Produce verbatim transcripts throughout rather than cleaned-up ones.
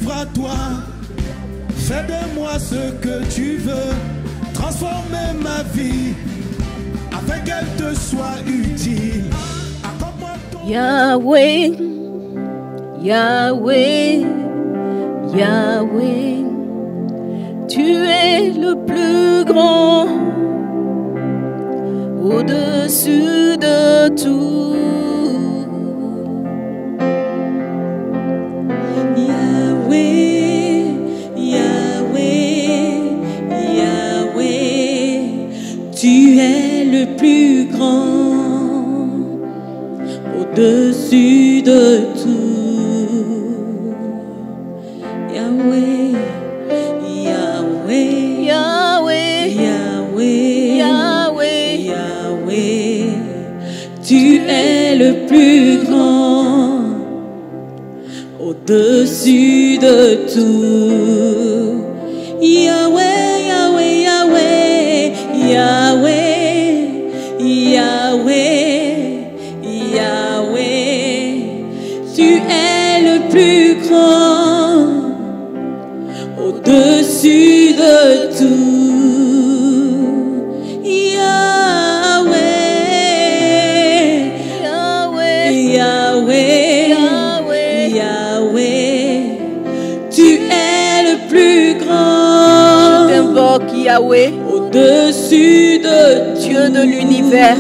livre à toi. Fais de moi ce que tu veux. Transformer ma vie afin qu'elle te soit utile. Yahweh, Yahweh, Yahweh, tu es le plus grand, au-dessus de tout. Yahweh, Yahweh, Yahweh, tu es le plus grand, au-dessus de tout. Yahweh, Yahweh, Yahweh, Yahweh, Yahweh, Yahweh, tu es le plus grand, au-dessus de tout. Yahweh, Yahweh, Yahweh, Yahweh, Yahweh, Yahweh, tu es le plus grand, au-dessus de tout. Yahweh, Yahweh, Yahweh, Yahweh, Yahweh, tu es le plus je grand, t'invoque Yahweh, au-dessus de Dieu de l'univers.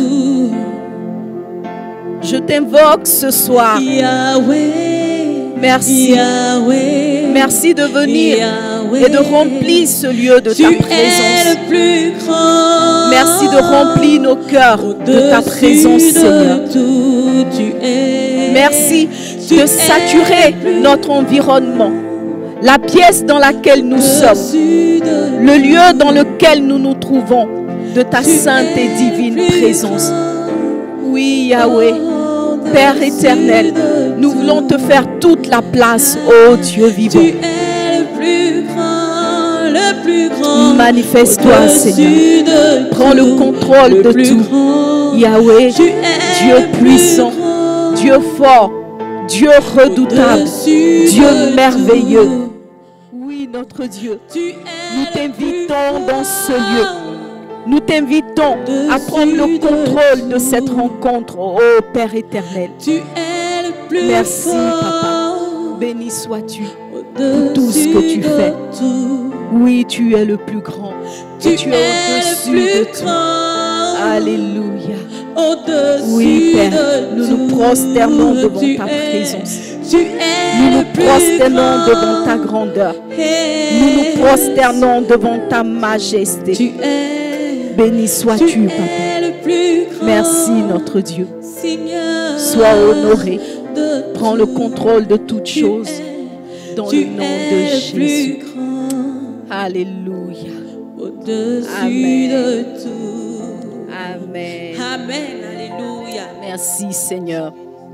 Je t'invoque ce soir. Yahweh, Merci. Yahweh, Merci de venir Yahweh, et de remplir ce lieu de tu ta es présence. le plus grand. Merci de remplir nos cœurs de ta Au-dessus présence, de Seigneur. tout, tu es. Merci Tu de es saturer le plus notre environnement, la pièce dans laquelle nous sommes, au-dessus de le lieu dans lequel nous nous trouvons, de ta Tu sainte et es divine le plus présence. grand. Oui, Yahweh, Au-dessus Père éternel, de nous tout. voulons te faire toute la place, ô Dieu vivant. Tu es le plus grand, le plus grand. Manifeste-toi, Au-dessus Seigneur. de Prends le tout, contrôle le de plus tout. grand. Yahweh, Tu es Dieu le plus puissant, grand. Dieu fort, Dieu redoutable, Au-dessus Dieu de merveilleux. tout. Oui, notre Dieu, Tu es nous le t'invitons plus dans ce grand. lieu. Nous t'invitons à prendre le contrôle de cette rencontre, ô Père éternel. Tu es le plus Merci, fort. Papa. Béni sois-tu Au-dessus tout ce que tu de fais. tout. Oui, tu es le plus grand. Tu Tu es es au-dessus le de plus tout. grand. Alléluia. Au-dessus Oui, Père, de nous nous tout. prosternons devant Tu ta es- présence. Tu es Nous le nous plus prosternons grand. devant ta grandeur. Hey. Nous nous prosternons devant ta majesté. Tu es. Béni Tu sois-tu, Papa. es le plus grand. Merci, notre Dieu. Seigneur. Sois honoré. de Prends tout. le contrôle de toutes Tu choses es- dans tu le nom es de le Jésus. plus grand. Alléluia. Au-dessus Amen. de tout. Amen. Amen. Alléluia. Merci, Seigneur.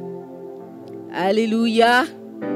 Alléluia.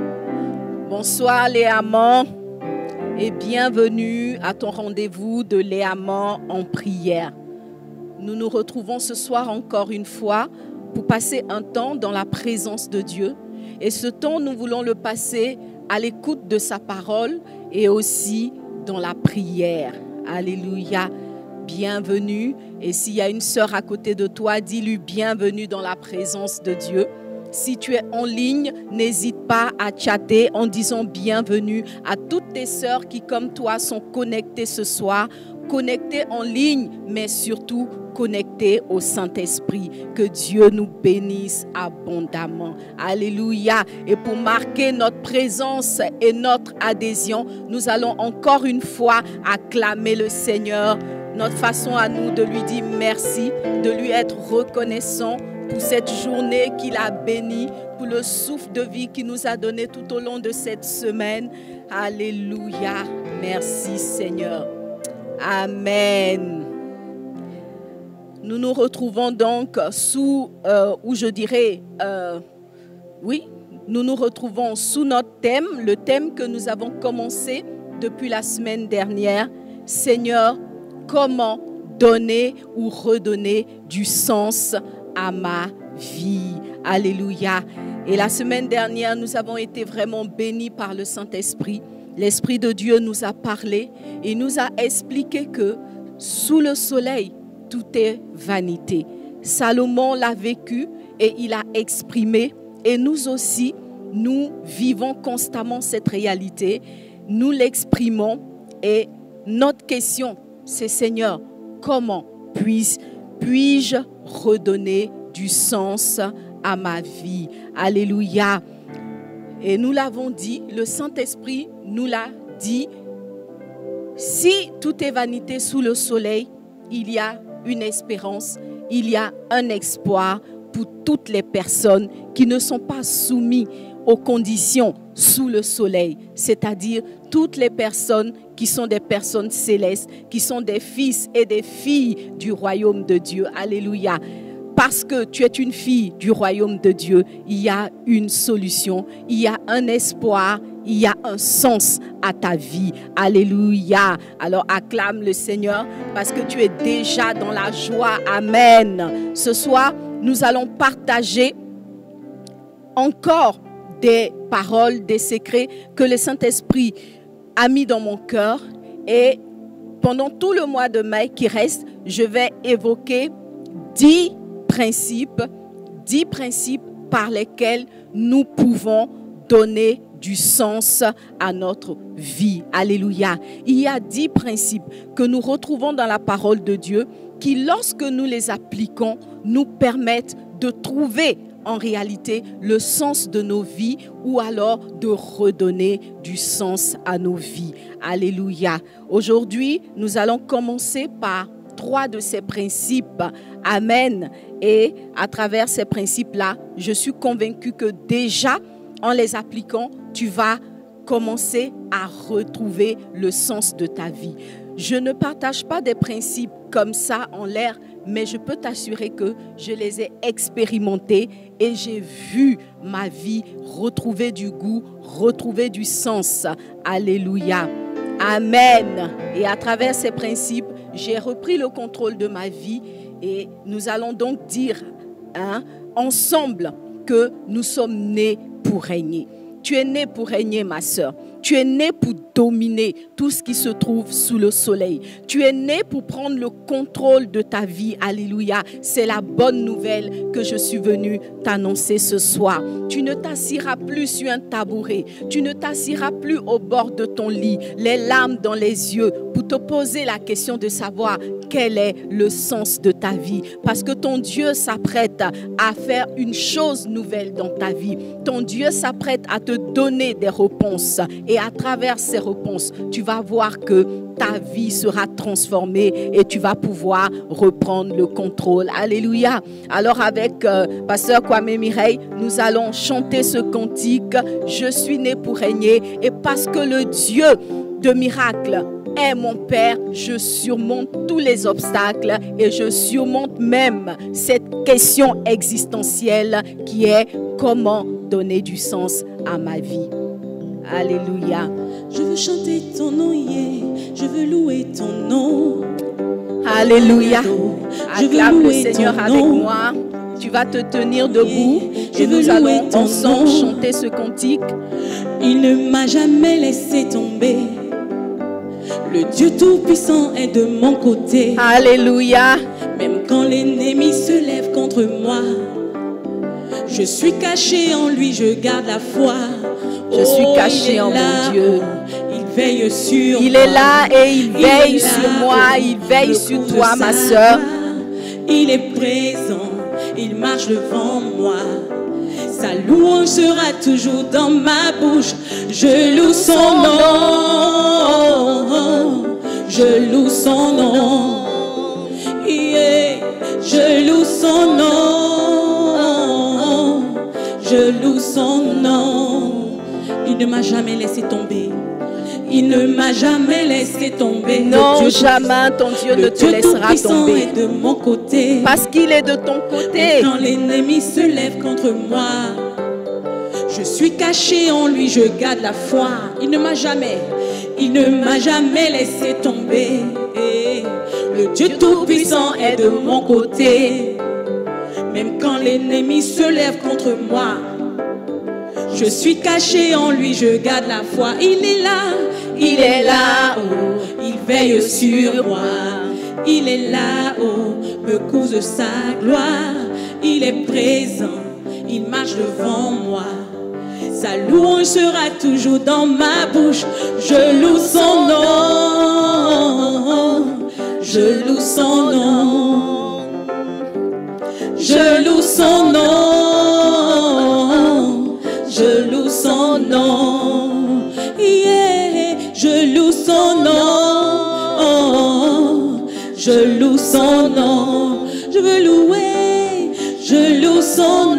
Bonsoir, les amants, et bienvenue à ton rendez-vous de les amants en prière. Nous nous retrouvons ce soir encore une fois pour passer un temps dans la présence de Dieu. Et ce temps, nous voulons le passer à l'écoute de sa parole et aussi dans la prière. Alléluia. Bienvenue. Et s'il y a une sœur à côté de toi, dis-lui bienvenue dans la présence de Dieu. Si tu es en ligne, n'hésite pas à chatter en disant bienvenue à toutes tes sœurs qui, comme toi, sont connectées ce soir, connectées en ligne, mais surtout connectées au Saint-Esprit. Que Dieu nous bénisse abondamment. Alléluia. Et pour marquer notre présence et notre adhésion, nous allons encore une fois acclamer le Seigneur. Notre façon à nous de lui dire merci, de lui être reconnaissant pour cette journée qu'il a bénie, pour le souffle de vie qu'il nous a donné tout au long de cette semaine. Alléluia. Merci Seigneur. Amen. Nous nous retrouvons donc sous, euh, ou je dirais, euh, oui, nous nous retrouvons sous notre thème, le thème que nous avons commencé depuis la semaine dernière. Seigneur, comment donner ou redonner du sens à ma vie. Alléluia. Et la semaine dernière, nous avons été vraiment bénis par le Saint-Esprit. L'Esprit de Dieu nous a parlé et nous a expliqué que sous le soleil, tout est vanité. Salomon l'a vécu et il a exprimé. Et nous aussi, nous vivons constamment cette réalité. Nous l'exprimons et notre question, c'est Seigneur, comment puis-je puis-je redonner du sens à ma vie? Alléluia. Et nous l'avons dit, le Saint-Esprit nous l'a dit, si tout est vanité sous le soleil, il y a une espérance, il y a un espoir pour toutes les personnes qui ne sont pas soumises aux conditions sous le soleil, c'est-à-dire toutes les personnes qui sont des personnes célestes, qui sont des fils et des filles du royaume de Dieu. Alléluia. Parce que tu es une fille du royaume de Dieu, il y a une solution, il y a un espoir, il y a un sens à ta vie. Alléluia. Alors acclame le Seigneur parce que tu es déjà dans la joie. Amen. Ce soir, nous allons partager encore des paroles, des secrets que le Saint-Esprit a mis dans mon cœur. Et pendant tout le mois de mai qui reste, je vais évoquer dix principes, dix principes par lesquels nous pouvons donner du sens à notre vie. Alléluia. Il y a dix principes que nous retrouvons dans la parole de Dieu qui, lorsque nous les appliquons, nous permettent de trouver en réalité le sens de nos vies ou alors de redonner du sens à nos vies. Alléluia. Aujourd'hui, nous allons commencer par trois de ces principes. Amen. Et à travers ces principes-là, je suis convaincue que déjà, en les appliquant, tu vas commencer à retrouver le sens de ta vie. Je ne partage pas des principes comme ça en l'air, mais je peux t'assurer que je les ai expérimentés et j'ai vu ma vie retrouver du goût, retrouver du sens. Alléluia. Amen. Et à travers ces principes, j'ai repris le contrôle de ma vie et nous allons donc dire hein, ensemble que nous sommes nés pour régner. Tu es né pour régner, ma sœur. Tu es né pour dominer tout ce qui se trouve sous le soleil. Tu es né pour prendre le contrôle de ta vie. Alléluia. C'est la bonne nouvelle que je suis venue t'annoncer ce soir. Tu ne t'assiras plus sur un tabouret. Tu ne t'assiras plus au bord de ton lit, les larmes dans les yeux, pour te poser la question de savoir quel est le sens de ta vie. Parce que ton Dieu s'apprête à faire une chose nouvelle dans ta vie. Ton Dieu s'apprête à te donner des réponses. Et à travers ces réponses, tu vas voir que ta vie sera transformée et tu vas pouvoir reprendre le contrôle. Alléluia. Alors avec euh, Pasteur Kwame Mireille, nous allons chanter ce cantique. Je suis né pour régner et parce que le Dieu de miracles est mon Père, je surmonte tous les obstacles et je surmonte même cette question existentielle qui est comment donner du sens à ma vie. Alléluia. Je veux chanter ton nom, yeah. Je veux louer ton nom. Alléluia. Je Acclame veux le Seigneur ton avec nom. moi. Tu vas te tenir debout Je et veux nous allons louer ton ensemble nom. chanter ce cantique. Il ne m'a jamais laissé tomber. Le Dieu Tout-Puissant est de mon côté. Alléluia. Même quand l'ennemi se lève contre moi, je suis caché en lui, je garde la foi. Je suis Oh, caché il est en mon là, Dieu. Il veille sur Il moi. est là et il Il veille est sur là, moi, il veille le sur couvre toi, de ma sa sœur. main. Il est présent, il marche devant moi. Sa louange sera toujours dans ma bouche. Je loue son nom. Je loue son nom. Yeah. Je loue son nom. Je loue son nom. Il ne m'a jamais laissé tomber. Il ne m'a jamais laissé tomber. Non, Le Dieu jamais ton Dieu le ne te Dieu laissera Tout-Puissant tomber. est de mon côté. Parce qu'il est de ton côté. Quand l'ennemi se lève contre moi, je suis caché en lui, je garde la foi. Il ne m'a jamais, il ne m'a jamais laissé tomber. Le Dieu Tout-Puissant est de mon côté. Même quand l'ennemi se lève contre moi, Je suis caché en lui, je garde la foi. Il est là, il est là-haut, il veille sur moi. Il est là-haut, me couvre de sa gloire. Il est présent, il marche devant moi. Sa louange sera toujours dans ma bouche. Je loue son nom, je loue son nom, je loue son nom, je loue son nom, yeah. Je loue son nom, je loue son nom, je veux louer, je loue son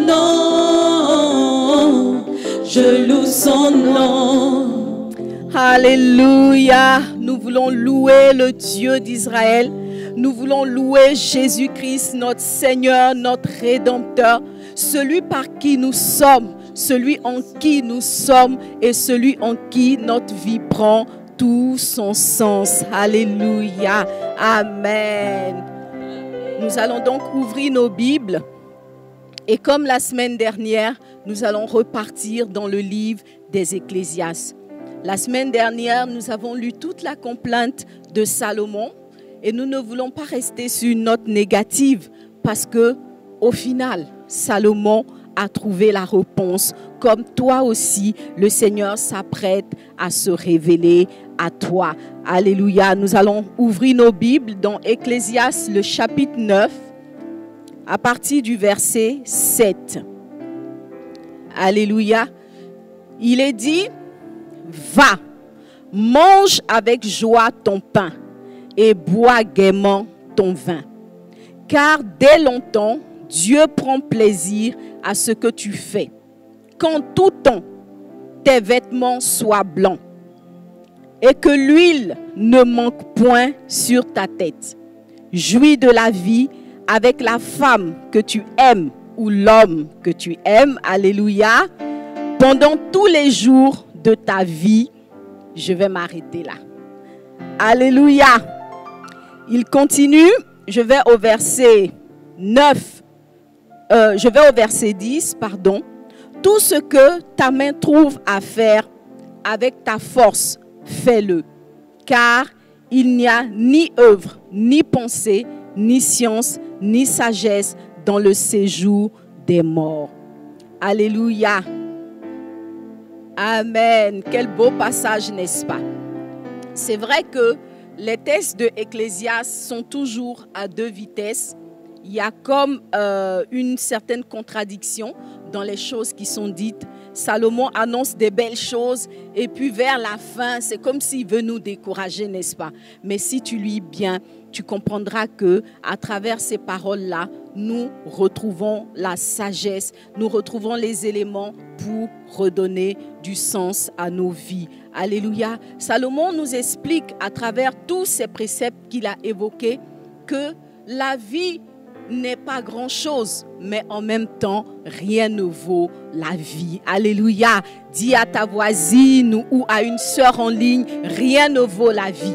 nom, je loue son nom. Alléluia. Nous voulons louer le Dieu d'Israël. Nous voulons louer Jésus-Christ, notre Seigneur, notre Rédempteur, celui par qui nous sommes, celui en qui nous sommes et celui en qui notre vie prend tout son sens. Alléluia. Amen. Nous allons donc ouvrir nos Bibles. Et comme la semaine dernière, nous allons repartir dans le livre des Ecclésiastes. La semaine dernière, nous avons lu toute la complainte de Salomon et nous ne voulons pas rester sur une note négative parce que, au final, Salomon a trouvé la réponse. Comme toi aussi, le Seigneur s'apprête à se révéler à toi. Alléluia. Nous allons ouvrir nos Bibles dans Ecclésiastes, le chapitre neuf. À partir du verset sept. Alléluia. Il est dit, va, mange avec joie ton pain et bois gaiement ton vin. Car dès longtemps, Dieu prend plaisir à ce que tu fais. Qu'en tout temps, tes vêtements soient blancs et que l'huile ne manque point sur ta tête. Jouis de la vie avec la femme que tu aimes ou l'homme que tu aimes, alléluia, pendant tous les jours de ta vie. Je vais m'arrêter là. Alléluia. Il continue, je vais au verset neuf, euh, je vais au verset dix, pardon. Tout ce que ta main trouve à faire avec ta force, fais-le, car il n'y a ni œuvre, ni pensée, ni science, ni sagesse dans le séjour des morts. Alléluia. Amen. Quel beau passage, n'est-ce pas? C'est vrai que les textes de Ecclésiaste sont toujours à deux vitesses. Il y a comme euh, une certaine contradiction dans les choses qui sont dites. Salomon annonce des belles choses et puis vers la fin, c'est comme s'il veut nous décourager, n'est-ce pas? Mais si tu lis bien, tu comprendras que à travers ces paroles-là, nous retrouvons la sagesse, nous retrouvons les éléments pour redonner du sens à nos vies. Alléluia. Salomon nous explique à travers tous ces préceptes qu'il a évoqués que la vie n'est pas grand-chose, mais en même temps, rien ne vaut la vie. Alléluia. Dis à ta voisine ou à une sœur en ligne, rien ne vaut la vie.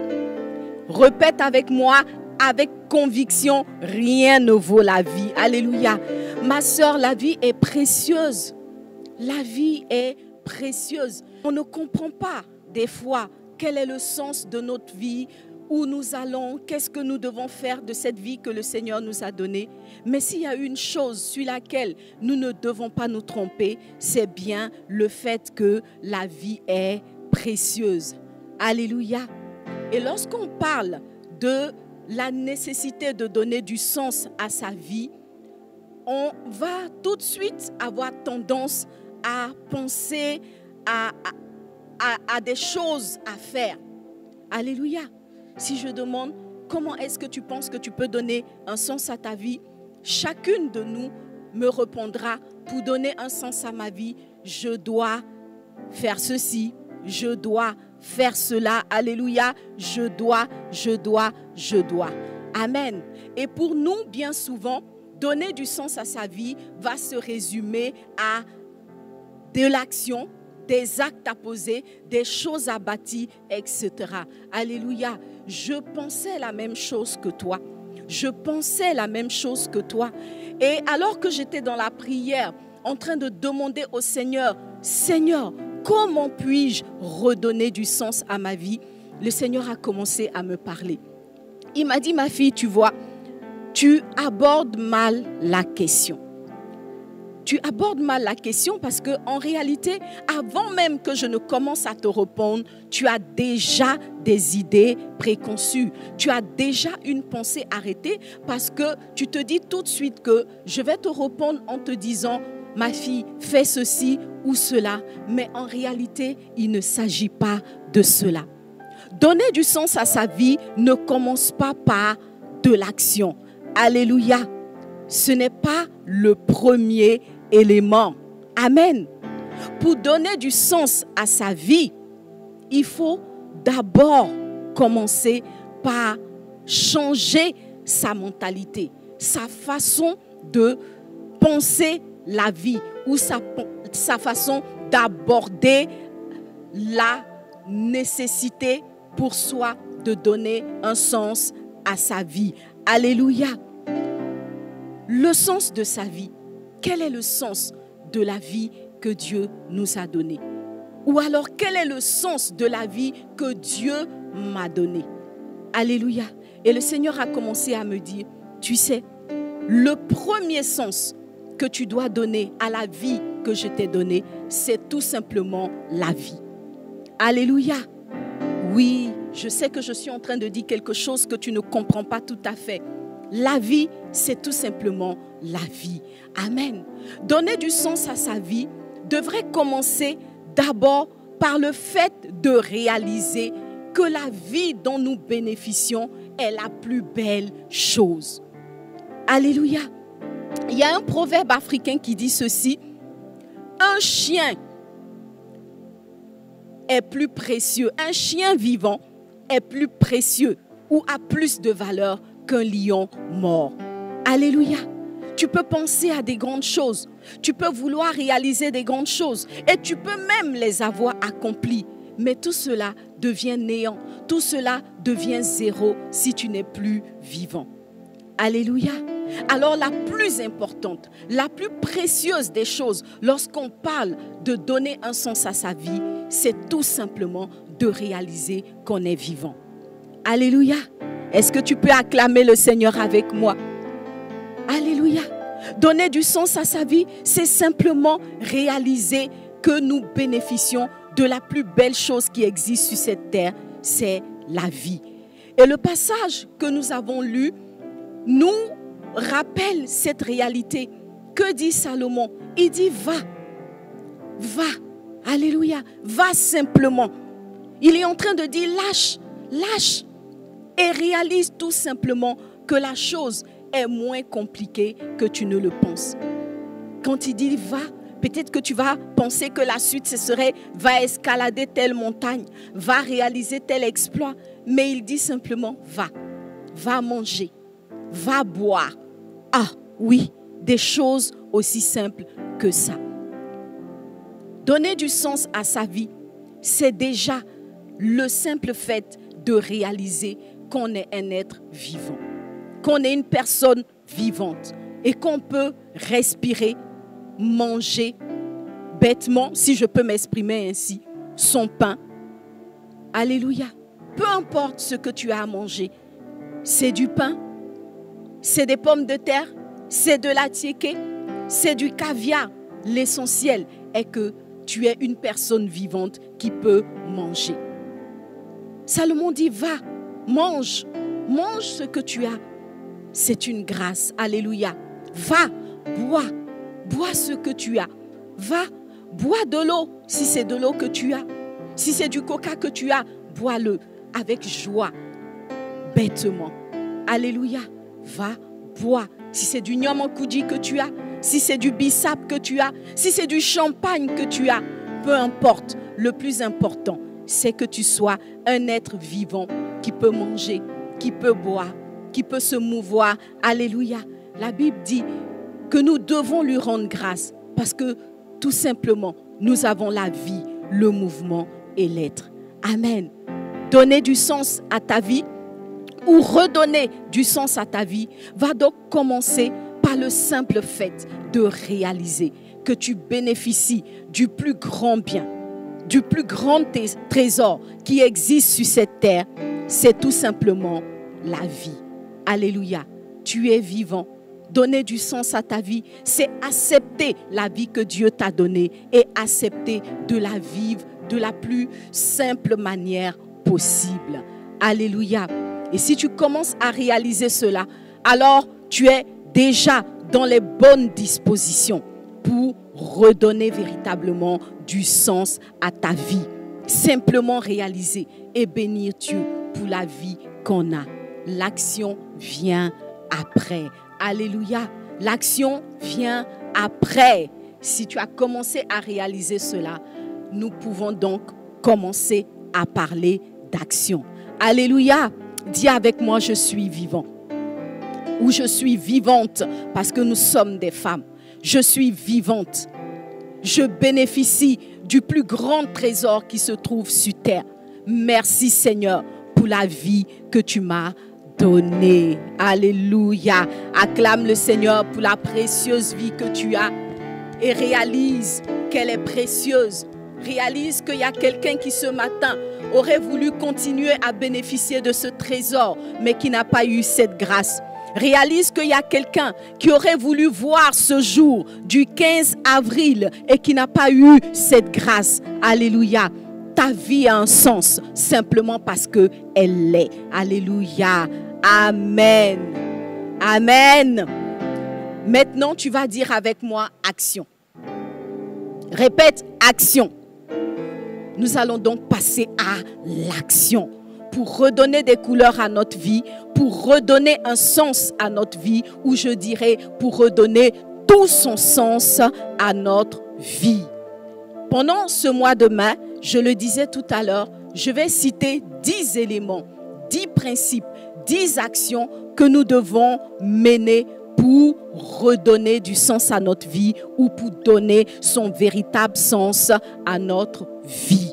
Répète avec moi, avec conviction, rien ne vaut la vie. Alléluia. Ma sœur, la vie est précieuse. La vie est précieuse. On ne comprend pas des fois quel est le sens de notre vie, où nous allons, qu'est-ce que nous devons faire de cette vie que le Seigneur nous a donnée. Mais s'il y a une chose sur laquelle nous ne devons pas nous tromper, c'est bien le fait que la vie est précieuse. Alléluia. Et lorsqu'on parle de la nécessité de donner du sens à sa vie, on va tout de suite avoir tendance à penser à, à, à, à des choses à faire. Alléluia. Si je demande comment est-ce que tu penses que tu peux donner un sens à ta vie, chacune de nous me répondra, pour donner un sens à ma vie, je dois faire ceci, je dois faire cela, alléluia, je dois, je dois, je dois. Amen. Et pour nous, bien souvent, donner du sens à sa vie va se résumer à de l'action, des actes à poser, des choses à bâtir, et cetera. Alléluia. Je pensais la même chose que toi. Je pensais la même chose que toi. Et alors que j'étais dans la prière, en train de demander au Seigneur, Seigneur, comment puis-je redonner du sens à ma vie? Le Seigneur a commencé à me parler. Il m'a dit, ma fille, tu vois, tu abordes mal la question. Tu abordes mal la question parce qu'en réalité, avant même que je ne commence à te répondre, tu as déjà des idées préconçues. Tu as déjà une pensée arrêtée parce que tu te dis tout de suite que je vais te répondre en te disant, ma fille, fais ceci ou cela. Mais en réalité, il ne s'agit pas de cela. Donner du sens à sa vie ne commence pas par de l'action. Alléluia. Ce n'est pas le premier élément. Amen. Pour donner du sens à sa vie, il faut d'abord commencer par changer sa mentalité, sa façon de penser la vie ou sa, sa façon d'aborder la nécessité pour soi de donner un sens à sa vie. Alléluia. Le sens de sa vie. Quel est le sens de la vie que Dieu nous a donnée? Ou alors, quel est le sens de la vie que Dieu m'a donnée? Alléluia. Et le Seigneur a commencé à me dire, tu sais, le premier sens que tu dois donner à la vie que je t'ai donnée, c'est tout simplement la vie. Alléluia. Oui, je sais que je suis en train de dire quelque chose que tu ne comprends pas tout à fait. La vie, c'est tout simplement la vie. Amen. Donner du sens à sa vie devrait commencer d'abord par le fait de réaliser que la vie dont nous bénéficions est la plus belle chose. Alléluia. Il y a un proverbe africain qui dit ceci: un chien est plus précieux, un chien vivant est plus précieux ou a plus de valeur qu'un lion mort. Alléluia. Tu peux penser à des grandes choses, tu peux vouloir réaliser des grandes choses et tu peux même les avoir accomplies. Mais tout cela devient néant, tout cela devient zéro si tu n'es plus vivant. Alléluia. Alors la plus importante, la plus précieuse des choses lorsqu'on parle de donner un sens à sa vie, c'est tout simplement de réaliser qu'on est vivant. Alléluia. Est-ce que tu peux acclamer le Seigneur avec moi? Alléluia. Donner du sens à sa vie, c'est simplement réaliser que nous bénéficions de la plus belle chose qui existe sur cette terre, c'est la vie. Et le passage que nous avons lu nous rappelle cette réalité. Que dit Salomon? Il dit va, va, alléluia, va simplement. Il est en train de dire lâche, lâche et réalise tout simplement que la chose est moins compliquée que tu ne le penses. Quand il dit va, peut-être que tu vas penser que la suite ce serait va escalader telle montagne, va réaliser tel exploit, mais il dit simplement va, va manger, va boire. Ah oui, des choses aussi simples que ça. Donner du sens à sa vie, c'est déjà le simple fait de réaliser qu'on est un être vivant, qu'on est une personne vivante et qu'on peut respirer, manger bêtement, si je peux m'exprimer ainsi, son pain. Alléluia. Peu importe ce que tu as à manger, c'est du pain, c'est des pommes de terre, c'est de la tiéké, c'est du caviar. L'essentiel est que tu es une personne vivante qui peut manger. Salomon dit, va, mange, mange ce que tu as. C'est une grâce. Alléluia. Va, bois, bois ce que tu as. Va, bois de l'eau si c'est de l'eau que tu as. Si c'est du coca que tu as, bois-le avec joie, bêtement. Alléluia. Va, bois. Si c'est du nyamankoudi que tu as, si c'est du bissap que tu as, si c'est du champagne que tu as, peu importe. Le plus important, c'est que tu sois un être vivant qui peut manger, qui peut boire, qui peut se mouvoir. Alléluia. La Bible dit que nous devons lui rendre grâce parce que tout simplement, nous avons la vie, le mouvement et l'être. Amen. Donner du sens à ta vie ou redonner du sens à ta vie va donc commencer par le simple fait de réaliser que tu bénéficies du plus grand bien, du plus grand trésor qui existe sur cette terre, c'est tout simplement la vie. Alléluia. Tu es vivant. Donner du sens à ta vie, c'est accepter la vie que Dieu t'a donnée et accepter de la vivre de la plus simple manière possible. Alléluia. Et si tu commences à réaliser cela, alors tu es déjà dans les bonnes dispositions pour redonner véritablement du sens à ta vie. Simplement réaliser et bénir Dieu pour la vie qu'on a. L'action vient après. Alléluia. L'action vient après. Si tu as commencé à réaliser cela, nous pouvons donc commencer à parler d'action. Alléluia. Dis avec moi, je suis vivant. Ou je suis vivante parce que nous sommes des femmes. Je suis vivante. Je bénéficie du plus grand trésor qui se trouve sur terre. Merci Seigneur pour la vie que tu m'as donnée. Alléluia. Acclame le Seigneur pour la précieuse vie que tu as et réalise qu'elle est précieuse. Réalise qu'il y a quelqu'un qui ce matin aurait voulu continuer à bénéficier de ce trésor, mais qui n'a pas eu cette grâce. Réalise qu'il y a quelqu'un qui aurait voulu voir ce jour du quinze avril et qui n'a pas eu cette grâce. Alléluia. Ta vie a un sens simplement parce qu'elle l'est. Alléluia. Amen. Amen. Maintenant, tu vas dire avec moi action. Répète action. Nous allons donc passer à l'action pour redonner des couleurs à notre vie, pour redonner un sens à notre vie, ou je dirais pour redonner tout son sens à notre vie. Pendant ce mois de mai, je le disais tout à l'heure, je vais citer dix éléments, dix principes, dix actions que nous devons mener pour redonner du sens à notre vie ou pour donner son véritable sens à notre vie.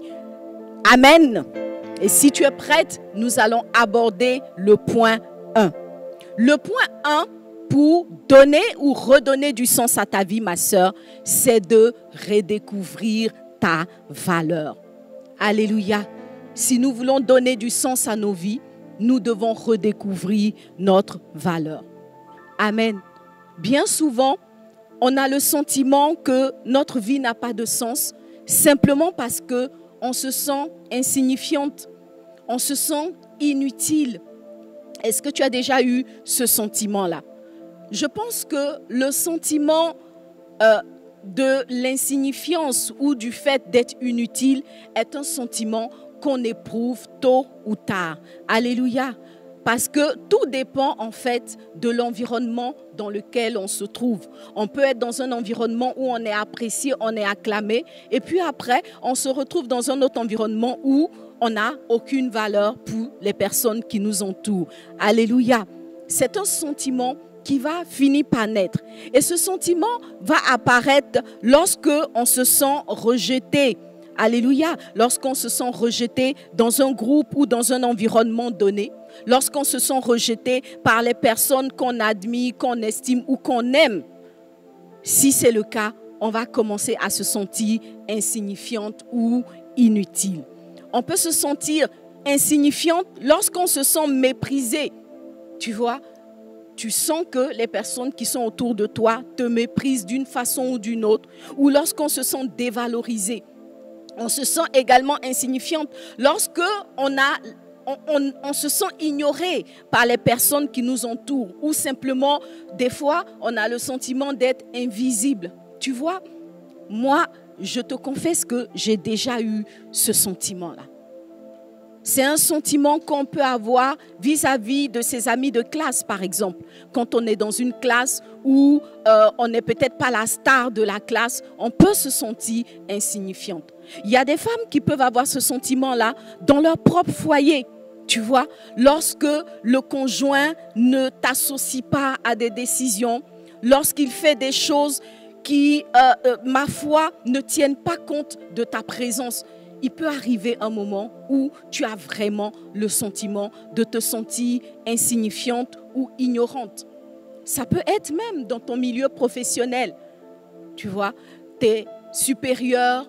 Amen. Et si tu es prête, nous allons aborder le point un. Le point un pour donner ou redonner du sens à ta vie, ma sœur, c'est de redécouvrir ta valeur. Alléluia. Si nous voulons donner du sens à nos vies, nous devons redécouvrir notre valeur. Amen. Bien souvent, on a le sentiment que notre vie n'a pas de sens simplement parce qu'on se sent insignifiante, on se sent inutile. Est-ce que tu as déjà eu ce sentiment-là? Je pense que le sentiment euh, de l'insignifiance ou du fait d'être inutile est un sentiment qu'on éprouve tôt ou tard. Alléluia. Parce que tout dépend en fait de l'environnement dans lequel on se trouve. On peut être dans un environnement où on est apprécié, on est acclamé, et puis après, on se retrouve dans un autre environnement où on n'a aucune valeur pour les personnes qui nous entourent. Alléluia. C'est un sentiment qui va finir par naître. Et ce sentiment va apparaître lorsque on se sent rejeté. Alléluia. Lorsqu'on se sent rejeté dans un groupe ou dans un environnement donné, lorsqu'on se sent rejeté par les personnes qu'on admire, qu'on estime ou qu'on aime. Si c'est le cas, on va commencer à se sentir insignifiante ou inutile. On peut se sentir insignifiante lorsqu'on se sent méprisé. Tu vois, tu sens que les personnes qui sont autour de toi te méprisent d'une façon ou d'une autre, ou lorsqu'on se sent dévalorisé. On se sent également insignifiante lorsque on a, on, on, on se sent ignoré par les personnes qui nous entourent, ou simplement, des fois, on a le sentiment d'être invisible. Tu vois, moi, je te confesse que j'ai déjà eu ce sentiment-là. C'est un sentiment qu'on peut avoir vis-à-vis de ses amis de classe, par exemple. Quand on est dans une classe où euh, on n'est peut-être pas la star de la classe, on peut se sentir insignifiante. Il y a des femmes qui peuvent avoir ce sentiment-là dans leur propre foyer. Tu vois, lorsque le conjoint ne t'associe pas à des décisions, lorsqu'il fait des choses qui, euh, euh, ma foi, ne tiennent pas compte de ta présence, il peut arriver un moment où tu as vraiment le sentiment de te sentir insignifiante ou ignorante. Ça peut être même dans ton milieu professionnel. Tu vois, tes supérieurs,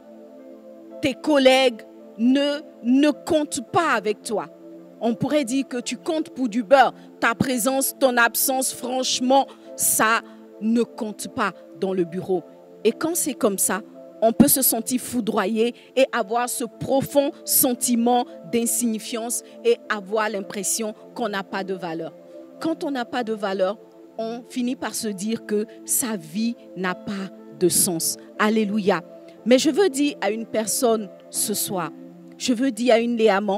tes collègues ne, ne comptent pas avec toi. On pourrait dire que tu comptes pour du beurre. Ta présence, ton absence, franchement, ça ne compte pas dans le bureau. Et quand c'est comme ça, on peut se sentir foudroyé et avoir ce profond sentiment d'insignifiance et avoir l'impression qu'on n'a pas de valeur. Quand on n'a pas de valeur, on finit par se dire que sa vie n'a pas de sens. Alléluia. Mais je veux dire à une personne ce soir, je veux dire à une Léaman,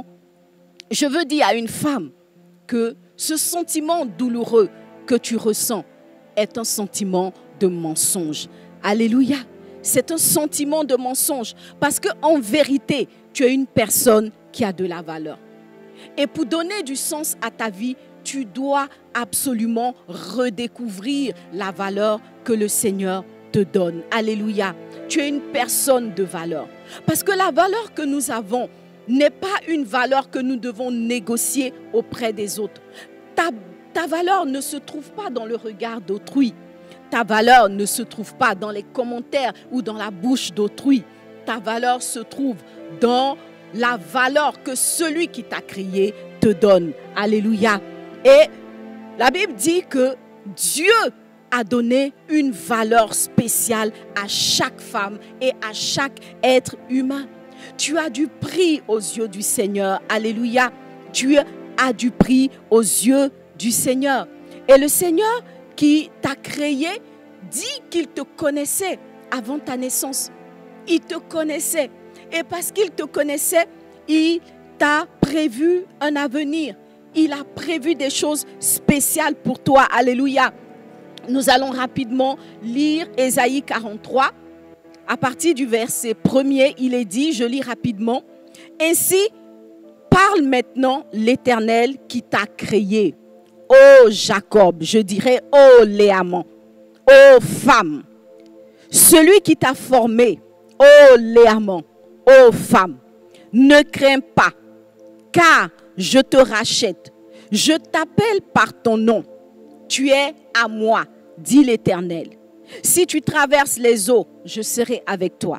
je veux dire à une femme que ce sentiment douloureux que tu ressens est un sentiment de mensonge. Alléluia. C'est un sentiment de mensonge parce qu'en vérité, tu es une personne qui a de la valeur. Et pour donner du sens à ta vie, tu dois absolument redécouvrir la valeur que le Seigneur te donne. Alléluia. Tu es une personne de valeur. Parce que la valeur que nous avons n'est pas une valeur que nous devons négocier auprès des autres. Ta, ta valeur ne se trouve pas dans le regard d'autrui. Ta valeur ne se trouve pas dans les commentaires ou dans la bouche d'autrui. Ta valeur se trouve dans la valeur que celui qui t'a créé te donne. Alléluia. Et la Bible dit que Dieu a donné une valeur spéciale à chaque femme et à chaque être humain. Tu as du prix aux yeux du Seigneur. Alléluia. Tu as du prix aux yeux du Seigneur. Et le Seigneur qui t'a créé dit qu'il te connaissait avant ta naissance. Il te connaissait. Et parce qu'il te connaissait, il t'a prévu un avenir. Il a prévu des choses spéciales pour toi. Alléluia. Nous allons rapidement lire Ésaïe quarante-trois. À partir du verset premier, il est dit, je lis rapidement. Ainsi, parle maintenant l'Éternel qui t'a créé. Ô Jacob, je dirais, ô Léaman, ô femme, celui qui t'a formé, ô Léaman, ô femme, ne crains pas, car je te rachète, je t'appelle par ton nom, tu es à moi, dit l'Éternel. Si tu traverses les eaux, je serai avec toi.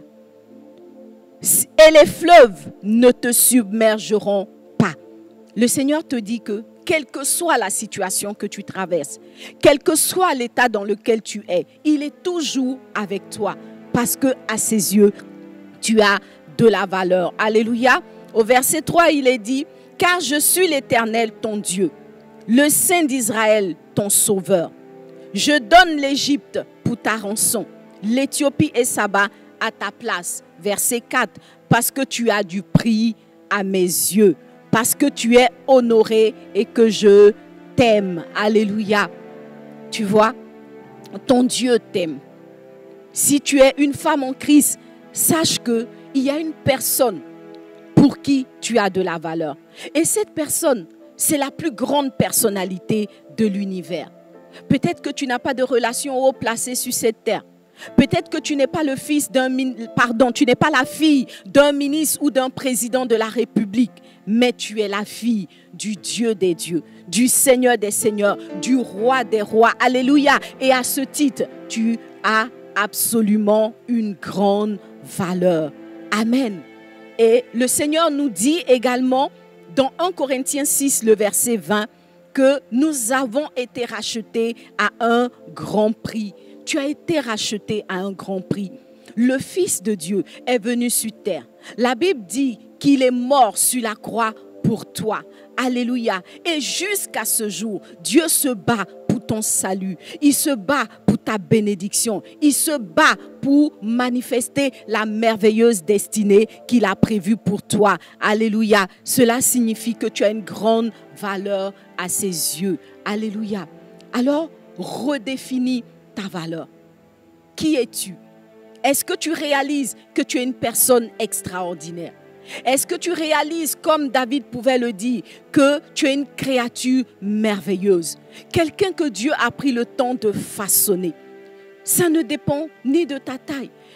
Et les fleuves ne te submergeront pas. Le Seigneur te dit que quelle que soit la situation que tu traverses, quel que soit l'état dans lequel tu es, il est toujours avec toi parce que à ses yeux, tu as de la valeur. Alléluia. Au verset trois, il est dit, car je suis l'Éternel, ton Dieu, le Saint d'Israël, ton Sauveur. Je donne l'Égypte pour ta rançon, l'Éthiopie et Saba à ta place. Verset quatre, parce que tu as du prix à mes yeux. Parce que tu es honoré et que je t'aime. Alléluia. Tu vois, ton Dieu t'aime. Si tu es une femme en Christ, sache qu'il y a une personne pour qui tu as de la valeur. Et cette personne, c'est la plus grande personnalité de l'univers. Peut-être que tu n'as pas de relation haut placée sur cette terre. Peut-être que tu n'es pas le fils d'un, pardon, tu n'es pas la fille d'un ministre ou d'un président de la République, mais tu es la fille du Dieu des dieux, du Seigneur des seigneurs, du roi des rois. Alléluia. Et à ce titre, tu as absolument une grande valeur. Amen. Et le Seigneur nous dit également dans premier Corinthiens six, le verset vingt, que nous avons été rachetés à un grand prix. Tu as été racheté à un grand prix. Le Fils de Dieu est venu sur terre. La Bible dit qu'il est mort sur la croix pour toi. Alléluia. Et jusqu'à ce jour, Dieu se bat pour ton salut. Il se bat pour ta bénédiction. Il se bat pour manifester la merveilleuse destinée qu'il a prévue pour toi. Alléluia. Cela signifie que tu as une grande valeur à ses yeux. Alléluia. Alors, redéfinis ta valeur. Qui es-tu? Est-ce que tu réalises que tu es une personne extraordinaire? Est-ce que tu réalises, comme David pouvait le dire, que tu es une créature merveilleuse? Quelqu'un que Dieu a pris le temps de façonner. Ça ne dépend ni de ta taille,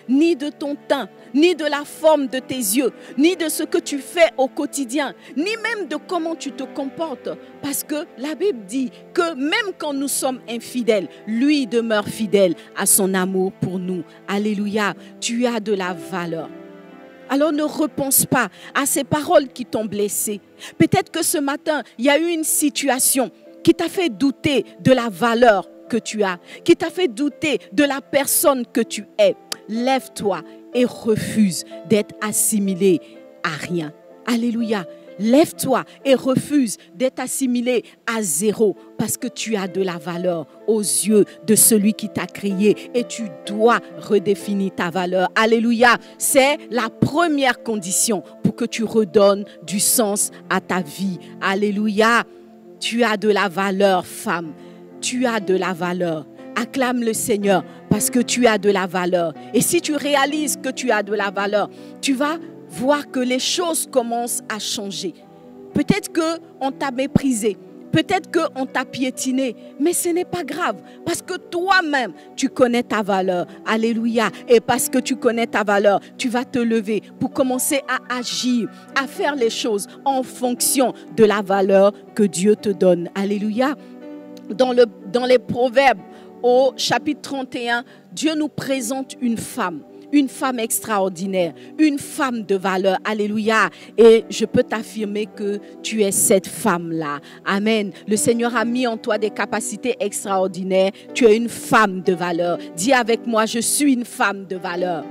ni de ton teint, ni de la forme de tes yeux, ni de ce que tu fais au quotidien, ni même de comment tu te comportes. Parce que la Bible dit que même quand nous sommes infidèles, lui demeure fidèle à son amour pour nous. Alléluia, tu as de la valeur. Alors ne repense pas à ces paroles qui t'ont blessé. Peut-être que ce matin, il y a eu une situation qui t'a fait douter de la valeur que tu as, qui t'a fait douter de la personne que tu es. Lève-toi et refuse d'être assimilé à rien. Alléluia. Lève-toi et refuse d'être assimilé à zéro parce que tu as de la valeur aux yeux de celui qui t'a créé et tu dois redéfinir ta valeur. Alléluia. C'est la première condition pour que tu redonnes du sens à ta vie. Alléluia. Tu as de la valeur, femme. Tu as de la valeur. Acclame le Seigneur parce que tu as de la valeur. Et si tu réalises que tu as de la valeur, tu vas voir que les choses commencent à changer. Peut-être qu'on t'a méprisé, peut-être qu'on t'a piétiné, mais ce n'est pas grave parce que toi-même, tu connais ta valeur. Alléluia. Et parce que tu connais ta valeur, tu vas te lever pour commencer à agir, à faire les choses en fonction de la valeur que Dieu te donne. Alléluia. Dans, le, dans les Proverbes, au chapitre trente et un, Dieu nous présente une femme. Une femme extraordinaire, une femme de valeur. Alléluia. Et je peux t'affirmer que tu es cette femme-là. Amen. Le Seigneur a mis en toi des capacités extraordinaires. Tu es une femme de valeur. Dis avec moi, je suis une femme de valeur.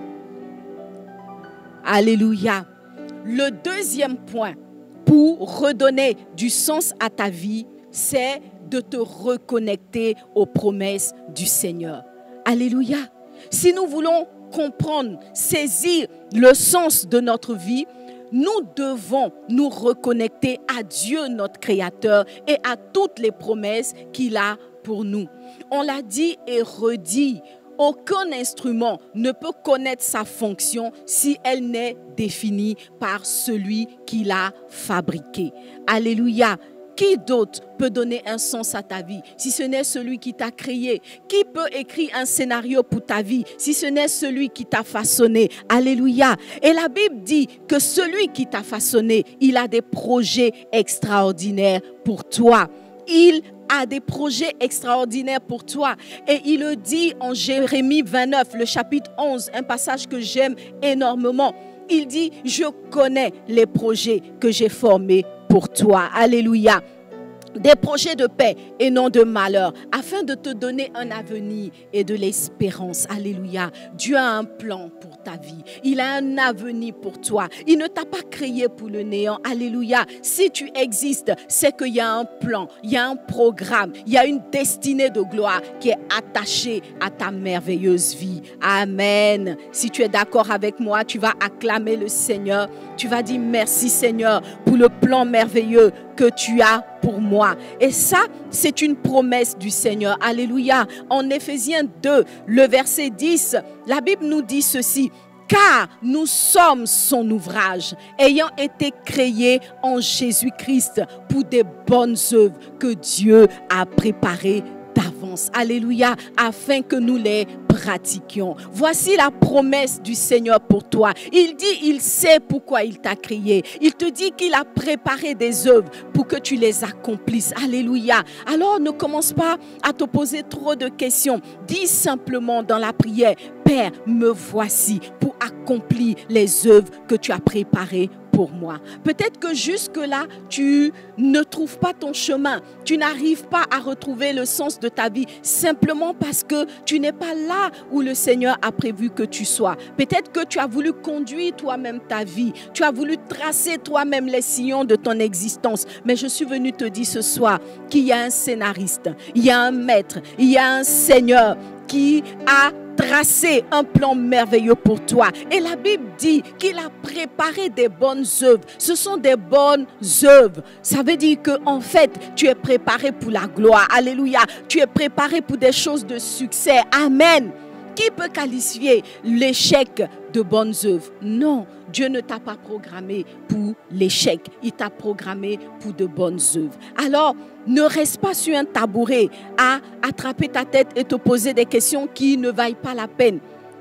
Alléluia. Le deuxième point pour redonner du sens à ta vie, c'est de te reconnecter aux promesses du Seigneur. Alléluia. Si nous voulons comprendre, saisir le sens de notre vie, nous devons nous reconnecter à Dieu, notre Créateur, et à toutes les promesses qu'il a pour nous. On l'a dit et redit, aucun instrument ne peut connaître sa fonction si elle n'est définie par celui qui l'a fabriqué. Alléluia. Qui d'autre peut donner un sens à ta vie si ce n'est celui qui t'a créé? Qui peut écrire un scénario pour ta vie si ce n'est celui qui t'a façonné? Alléluia. Et la Bible dit que celui qui t'a façonné, il a des projets extraordinaires pour toi. Il a des projets extraordinaires pour toi. Et il le dit en Jérémie vingt-neuf, le chapitre onze, un passage que j'aime énormément. Il dit, je connais les projets que j'ai formés pour toi. Alléluia. Des projets de paix et non de malheur, afin de te donner un avenir et de l'espérance. Alléluia. Dieu a un plan pour ta vie. Il a un avenir pour toi. Il ne t'a pas créé pour le néant. Alléluia. Si tu existes, c'est qu'il y a un plan, il y a un programme, il y a une destinée de gloire qui est attachée à ta merveilleuse vie. Amen. Si tu es d'accord avec moi, tu vas acclamer le Seigneur. Tu vas dire merci Seigneur pour le plan merveilleux que tu as pour moi. Et ça, c'est une promesse du Seigneur. Alléluia. En Éphésiens deux, le verset dix, la Bible nous dit ceci. Car nous sommes son ouvrage, ayant été créés en Jésus-Christ pour des bonnes œuvres que Dieu a préparées d'avance. Alléluia, afin que nous les pratiquions. Voici la promesse du Seigneur pour toi. Il dit, il sait pourquoi il t'a créé. Il te dit qu'il a préparé des œuvres pour que tu les accomplisses. Alléluia. Alors ne commence pas à te poser trop de questions. Dis simplement dans la prière, Père, me voici pour accomplir les œuvres que tu as préparées pour moi. Peut-être que jusque-là, tu ne trouves pas ton chemin. Tu n'arrives pas à retrouver le sens de ta vie simplement parce que tu n'es pas là où le Seigneur a prévu que tu sois. Peut-être que tu as voulu conduire toi-même ta vie. Tu as voulu tracer toi-même les sillons de ton existence. Mais je suis venu te dire ce soir qu'il y a un scénariste, il y a un maître, il y a un Seigneur qui a tracé un plan merveilleux pour toi. Et la Bible dit qu'il a préparé des bonnes œuvres. Ce sont des bonnes œuvres. Ça veut dire que en fait, tu es préparé pour la gloire. Alléluia. Tu es préparé pour des choses de succès. Amen. Qui peut qualifier l'échec de bonnes œuvres? Non, Dieu ne t'a pas programmé pour l'échec. Il t'a programmé pour de bonnes œuvres. Alors, ne reste pas sur un tabouret à attraper ta tête et te poser des questions qui ne valent pas la peine.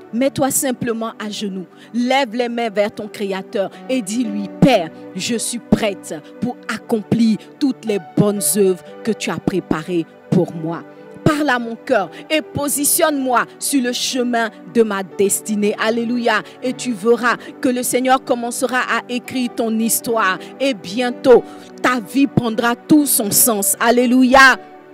Mets-toi simplement à genoux. Lève les mains vers ton Créateur et dis-lui, Père, je suis prête pour accomplir toutes les bonnes œuvres que tu as préparées pour moi. Parle à mon cœur et positionne-moi sur le chemin de ma destinée. Alléluia. Et tu verras que le Seigneur commencera à écrire ton histoire. Et bientôt, ta vie prendra tout son sens. Alléluia.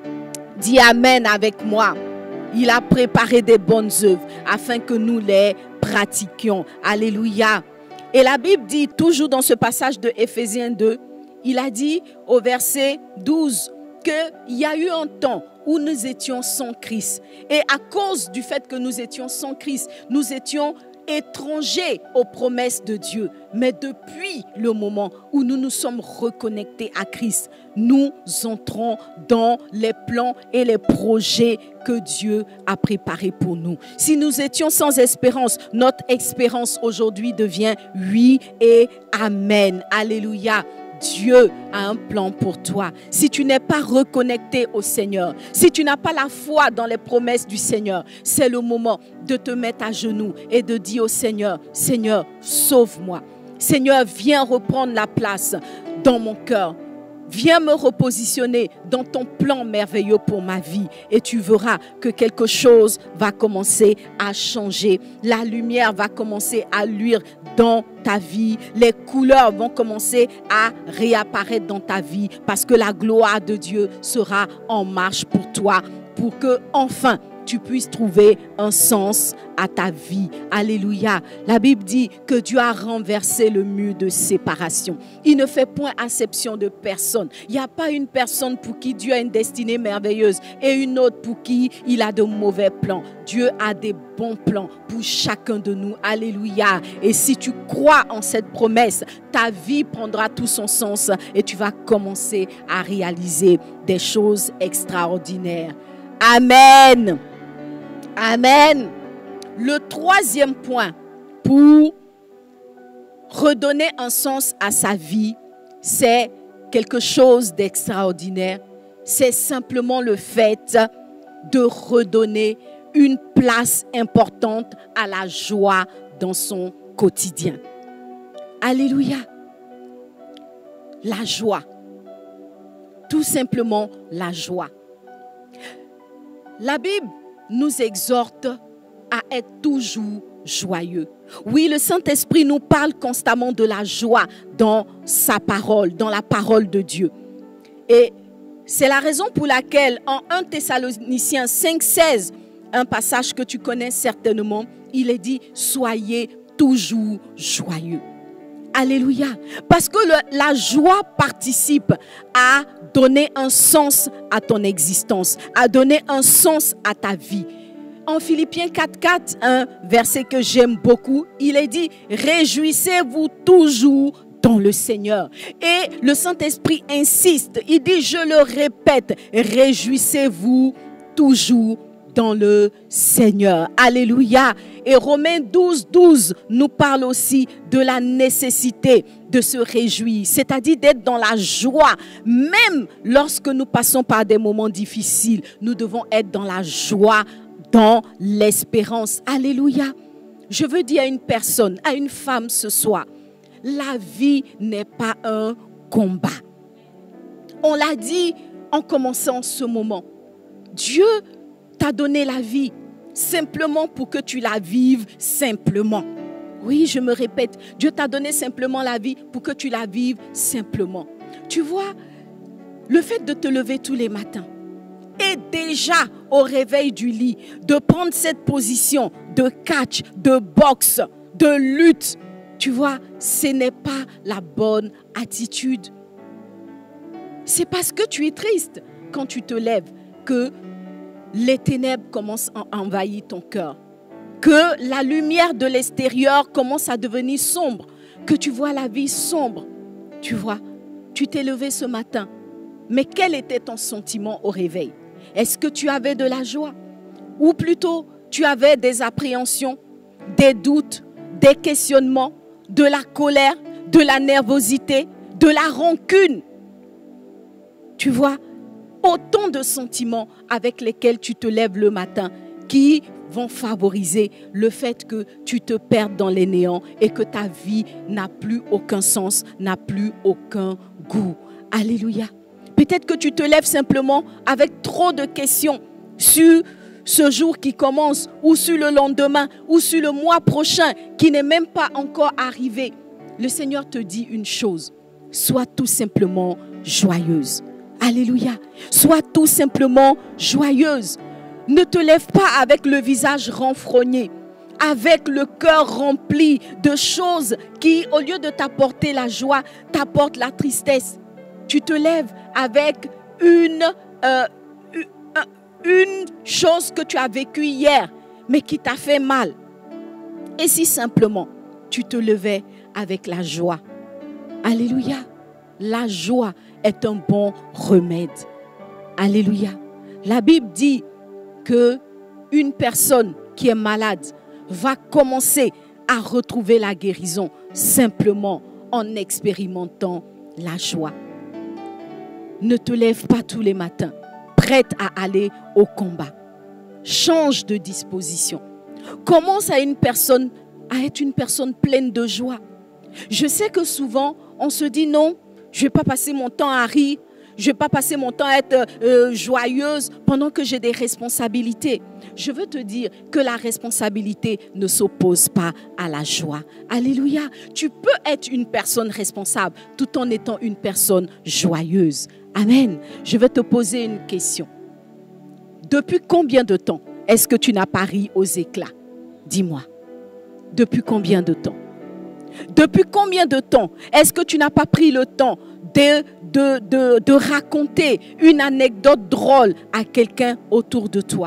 Dis Amen avec moi. Il a préparé des bonnes œuvres afin que nous les pratiquions. Alléluia. Et la Bible dit, toujours dans ce passage de Éphésiens deux, il a dit au verset douze qu'il y a eu un temps où nous étions sans Christ. Et à cause du fait que nous étions sans Christ, nous étions étrangers aux promesses de Dieu. Mais depuis le moment où nous nous sommes reconnectés à Christ, nous entrons dans les plans et les projets que Dieu a préparés pour nous. Si nous étions sans espérance, notre espérance aujourd'hui devient oui et amen. Alléluia. Dieu a un plan pour toi. Si tu n'es pas reconnecté au Seigneur, si tu n'as pas la foi dans les promesses du Seigneur, c'est le moment de te mettre à genoux et de dire au Seigneur, Seigneur, sauve-moi. Seigneur, viens reprendre la place dans mon cœur. Viens me repositionner dans ton plan merveilleux pour ma vie et tu verras que quelque chose va commencer à changer. La lumière va commencer à luire dans ta vie. Les couleurs vont commencer à réapparaître dans ta vie parce que la gloire de Dieu sera en marche pour toi, pour que enfin tu puisses trouver un sens à ta vie. Alléluia. La Bible dit que Dieu a renversé le mur de séparation. Il ne fait point acception de personne. Il n'y a pas une personne pour qui Dieu a une destinée merveilleuse et une autre pour qui il a de mauvais plans. Dieu a des bons plans pour chacun de nous. Alléluia. Et si tu crois en cette promesse, ta vie prendra tout son sens et tu vas commencer à réaliser des choses extraordinaires. Amen. Amen. Le troisième point pour redonner un sens à sa vie, c'est quelque chose d'extraordinaire. C'est simplement le fait de redonner une place importante à la joie dans son quotidien. Alléluia. La joie. Tout simplement la joie. La Bible nous exhorte à être toujours joyeux. Oui, le Saint-Esprit nous parle constamment de la joie dans sa parole, dans la parole de Dieu. Et c'est la raison pour laquelle en premier Thessaloniciens cinq, seize, un passage que tu connais certainement, il est dit « Soyez toujours joyeux ». Alléluia. Parce que le, la joie participe à donner un sens à ton existence, à donner un sens à ta vie. En Philippiens quatre, quatre, un verset que j'aime beaucoup, il est dit « Réjouissez-vous toujours dans le Seigneur ». Et le Saint-Esprit insiste, il dit « Je le répète, réjouissez-vous toujours dans le Seigneur ». Alléluia. Et Romains douze, douze nous parle aussi de la nécessité de se réjouir, c'est-à-dire d'être dans la joie. Même lorsque nous passons par des moments difficiles, nous devons être dans la joie, dans l'espérance. Alléluia. Je veux dire à une personne, à une femme ce soir, la vie n'est pas un combat. On l'a dit en commençant ce moment. Dieu t'a donné la vie simplement pour que tu la vives simplement. Oui, je me répète, Dieu t'a donné simplement la vie pour que tu la vives simplement. Tu vois, le fait de te lever tous les matins et déjà au réveil du lit, de prendre cette position de catch, de boxe, de lutte, tu vois, ce n'est pas la bonne attitude. C'est parce que tu es triste quand tu te lèves que les ténèbres commencent à envahir ton cœur, que la lumière de l'extérieur commence à devenir sombre, que tu vois la vie sombre. Tu vois, tu t'es levé ce matin, mais quel était ton sentiment au réveil? Est-ce que tu avais de la joie? Ou plutôt, tu avais des appréhensions, des doutes, des questionnements, de la colère, de la nervosité, de la rancune? Tu vois, autant de sentiments avec lesquels tu te lèves le matin qui vont favoriser le fait que tu te perdes dans les néants et que ta vie n'a plus aucun sens, n'a plus aucun goût. Alléluia. Peut-être que tu te lèves simplement avec trop de questions sur ce jour qui commence, ou sur le lendemain, ou sur le mois prochain qui n'est même pas encore arrivé. Le Seigneur te dit une chose, sois tout simplement joyeuse. Alléluia. Sois tout simplement joyeuse. Ne te lève pas avec le visage renfrogné, avec le cœur rempli de choses qui, au lieu de t'apporter la joie, t'apportent la tristesse. Tu te lèves avec une, euh, une chose que tu as vécue hier, mais qui t'a fait mal. Et si simplement, tu te levais avec la joie. Alléluia. La joie est un bon remède. Alléluia. La Bible dit que une personne qui est malade va commencer à retrouver la guérison simplement en expérimentant la joie. Ne te lève pas tous les matins, prête à aller au combat. Change de disposition. Commence à, une personne, à être une personne pleine de joie. Je sais que souvent, on se dit non, je ne vais pas passer mon temps à rire, je ne vais pas passer mon temps à être euh, joyeuse pendant que j'ai des responsabilités. Je veux te dire que la responsabilité ne s'oppose pas à la joie. Alléluia. Tu peux être une personne responsable tout en étant une personne joyeuse. Amen. Je vais te poser une question. Depuis combien de temps est-ce que tu n'as pas ri aux éclats? Dis-moi. Depuis combien de temps? Depuis combien de temps est-ce que tu n'as pas pris le temps de, de, de, de raconter une anecdote drôle à quelqu'un autour de toi?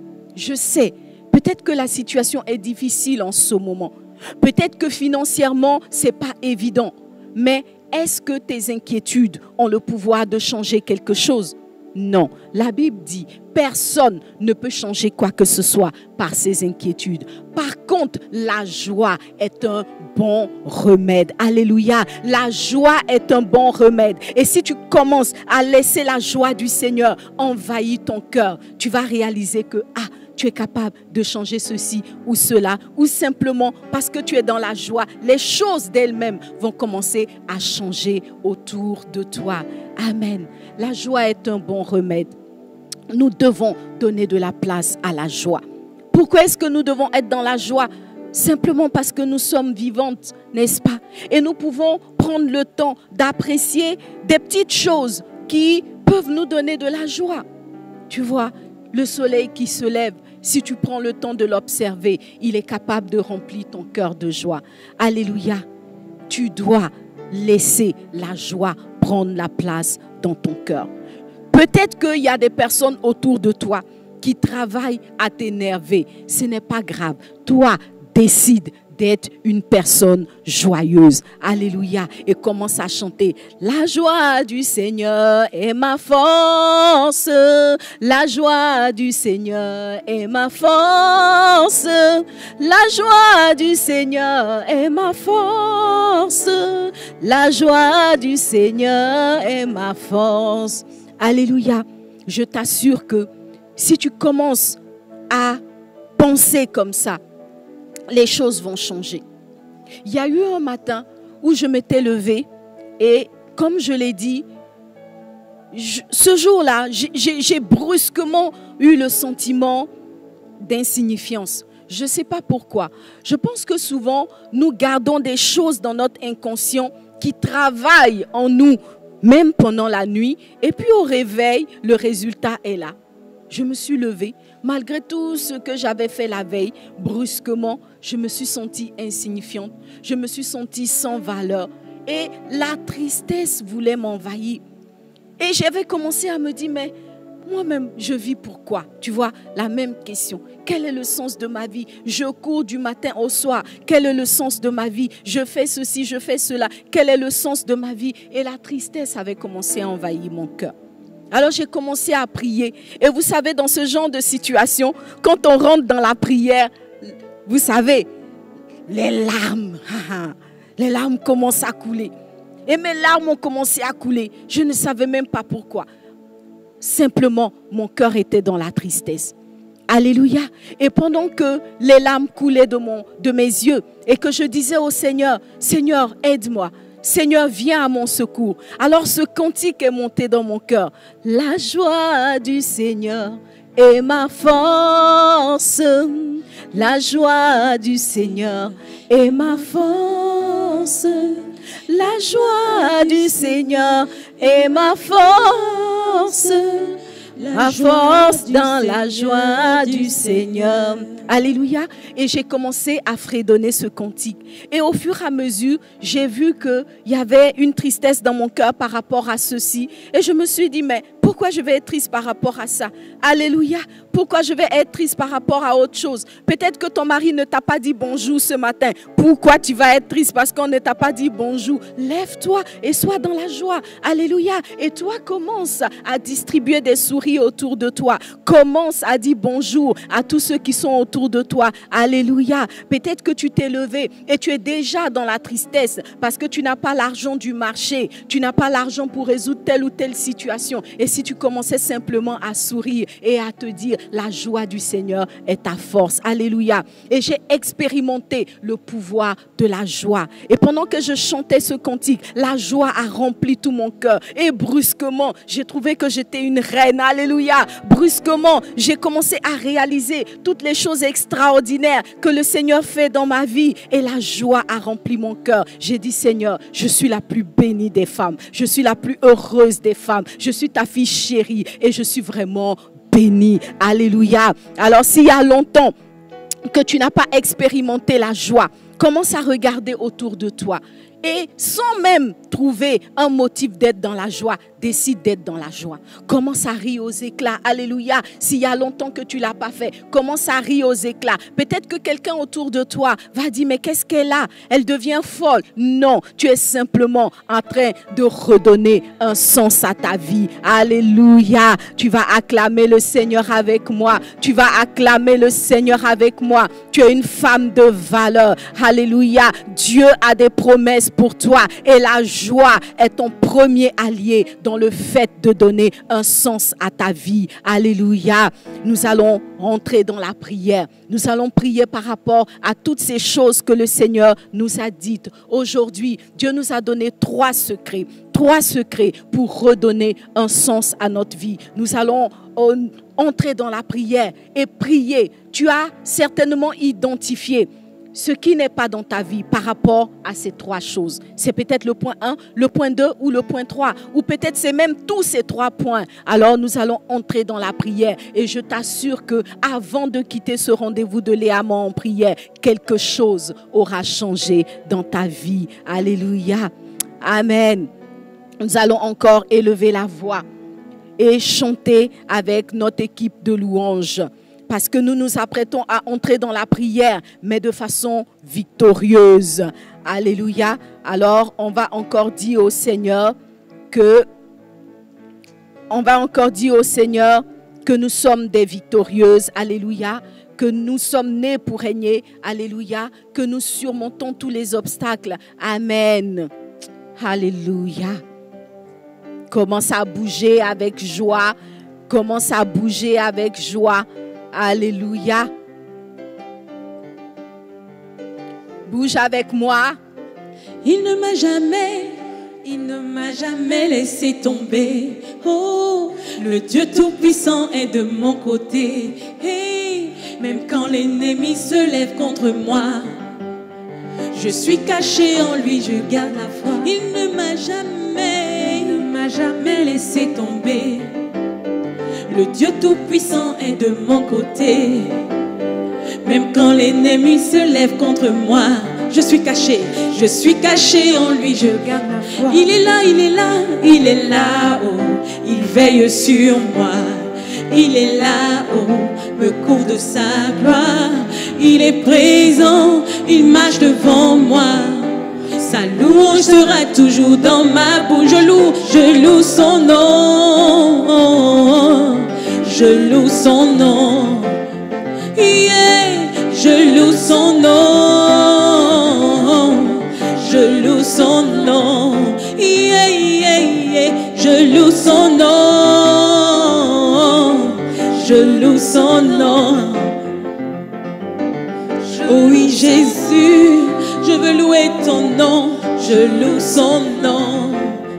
Je sais, peut-être que la situation est difficile en ce moment. Peut-être que financièrement, ce n'est pas évident. Mais est-ce que tes inquiétudes ont le pouvoir de changer quelque chose? Non. La Bible dit, personne ne peut changer quoi que ce soit par ses inquiétudes. Par contre, la joie est un bon remède. Alléluia. La joie est un bon remède. Et si tu commences à laisser la joie du Seigneur envahir ton cœur, tu vas réaliser que, ah, tu es capable de changer ceci ou cela, ou simplement parce que tu es dans la joie, les choses d'elles-mêmes vont commencer à changer autour de toi. Amen. La joie est un bon remède. Nous devons donner de la place à la joie. Pourquoi est-ce que nous devons être dans la joie? Simplement parce que nous sommes vivantes, n'est-ce pas? Et nous pouvons prendre le temps d'apprécier des petites choses qui peuvent nous donner de la joie. Tu vois, le soleil qui se lève, si tu prends le temps de l'observer, il est capable de remplir ton cœur de joie. Alléluia. Tu dois laisser la joie prendre la place dans ton cœur. Peut-être qu'il y a des personnes autour de toi qui travaillent à t'énerver. Ce n'est pas grave. Toi, décide d'être une personne joyeuse. Alléluia. Et commence à chanter. La joie du Seigneur est ma force. La joie du Seigneur est ma force. La joie du Seigneur est ma force. La joie du Seigneur est ma force. Alléluia. Je t'assure que si tu commences à penser comme ça, les choses vont changer. Il y a eu un matin où je m'étais levée et comme je l'ai dit, je, ce jour-là, j'ai brusquement eu le sentiment d'insignifiance. Je ne sais pas pourquoi. Je pense que souvent, nous gardons des choses dans notre inconscient qui travaillent en nous, même pendant la nuit. Et puis au réveil, le résultat est là. Je me suis levée. Malgré tout ce que j'avais fait la veille, brusquement, je me suis sentie insignifiante. Je me suis sentie sans valeur. Et la tristesse voulait m'envahir. Et j'avais commencé à me dire, mais moi-même, je vis pourquoi? Tu vois, la même question. Quel est le sens de ma vie? Je cours du matin au soir. Quel est le sens de ma vie? Je fais ceci, je fais cela. Quel est le sens de ma vie? Et la tristesse avait commencé à envahir mon cœur. Alors j'ai commencé à prier. Et vous savez, dans ce genre de situation, quand on rentre dans la prière, vous savez, les larmes, les larmes commencent à couler. Et mes larmes ont commencé à couler. Je ne savais même pas pourquoi. Simplement, mon cœur était dans la tristesse. Alléluia. Et pendant que les larmes coulaient de, mon, de mes yeux et que je disais au Seigneur, Seigneur, aide-moi. Seigneur, viens à mon secours. Alors ce cantique est monté dans mon cœur. La joie du Seigneur est ma force. La joie du Seigneur est ma force. La joie du Seigneur est ma force. La force dans la joie du Seigneur. Alléluia. Et j'ai commencé à fredonner ce cantique. Et au fur et à mesure, j'ai vu qu'il y avait une tristesse dans mon cœur par rapport à ceci. Et je me suis dit, mais pourquoi je vais être triste par rapport à ça? Alléluia. Pourquoi je vais être triste par rapport à autre chose? Peut-être que ton mari ne t'a pas dit bonjour ce matin. Pourquoi tu vas être triste parce qu'on ne t'a pas dit bonjour? Lève-toi et sois dans la joie. Alléluia. Et toi, commence à distribuer des sourires autour de toi. Commence à dire bonjour à tous ceux qui sont autour de toi. Alléluia. Peut-être que tu t'es levé et tu es déjà dans la tristesse parce que tu n'as pas l'argent du marché. Tu n'as pas l'argent pour résoudre telle ou telle situation. Et si tu commençais simplement à sourire et à te dire, la joie du Seigneur est ta force. Alléluia. Et j'ai expérimenté le pouvoir de la joie. Et pendant que je chantais ce cantique, la joie a rempli tout mon cœur. Et brusquement, j'ai trouvé que j'étais une reine. Alléluia. Brusquement, j'ai commencé à réaliser toutes les choses extraordinaires que le Seigneur fait dans ma vie. Et la joie a rempli mon cœur. J'ai dit, Seigneur, je suis la plus bénie des femmes. Je suis la plus heureuse des femmes. Je suis ta fille chérie et je suis vraiment bénie. Alléluia. Alors, s'il y a longtemps que tu n'as pas expérimenté la joie, commence à regarder autour de toi. Et sans même trouver un motif d'être dans la joie, décide d'être dans la joie. Commence à rire aux éclats. Alléluia. S'il y a longtemps que tu ne l'as pas fait, commence à rire aux éclats. Peut-être que quelqu'un autour de toi va dire, mais qu'est-ce qu'elle a? Elle devient folle. Non, tu es simplement en train de redonner un sens à ta vie. Alléluia. Tu vas acclamer le Seigneur avec moi. Tu vas acclamer le Seigneur avec moi. Tu es une femme de valeur. Alléluia. Dieu a des promesses pour toi et la joie est ton premier allié dans le fait de donner un sens à ta vie. Alléluia. Nous allons rentrer dans la prière. Nous allons prier par rapport à toutes ces choses que le Seigneur nous a dites. Aujourd'hui, Dieu nous a donné trois secrets. Trois secrets pour redonner un sens à notre vie. Nous allons entrer dans la prière et prier. Tu as certainement identifié ce qui n'est pas dans ta vie par rapport à ces trois choses. C'est peut-être le point un, le point deux ou le point trois. Ou peut-être c'est même tous ces trois points. Alors nous allons entrer dans la prière. Et je t'assure que avant de quitter ce rendez-vous de Léamant en prière, quelque chose aura changé dans ta vie. Alléluia. Amen. Nous allons encore élever la voix et chanter avec notre équipe de louanges. Parce que nous nous apprêtons à entrer dans la prière, mais de façon victorieuse. Alléluia. Alors, on va encore dire au Seigneur que, on va encore dire au Seigneur que nous sommes des victorieuses. Alléluia. Que nous sommes nés pour régner. Alléluia. Que nous surmontons tous les obstacles. Amen. Alléluia. Commence à bouger avec joie. Commence à bouger avec joie. Alléluia. Bouge avec moi. Il ne m'a jamais, il ne m'a jamais laissé tomber. Oh, le Dieu Tout-Puissant est de mon côté. Hey, même quand l'ennemi se lève contre moi, je suis caché en lui, je garde la foi. Il ne m'a jamais, il ne m'a jamais laissé tomber. Le Dieu Tout-Puissant est de mon côté. Même quand l'ennemi se lève contre moi, je suis caché, je suis caché en lui, je garde la foi. Il est là, il est là, il est là-haut, il veille sur moi. Il est là-haut, me couvre de sa gloire. Il est présent, il marche devant moi. Sa louange sera toujours dans ma bouche. Je loue, je loue son nom. Je loue son nom. Yeah, je loue son nom. Je loue son nom. Yeah, yeah, yeah. Je loue son nom. Je loue loue son nom. Oui Jésus, je veux louer ton nom, je loue son nom.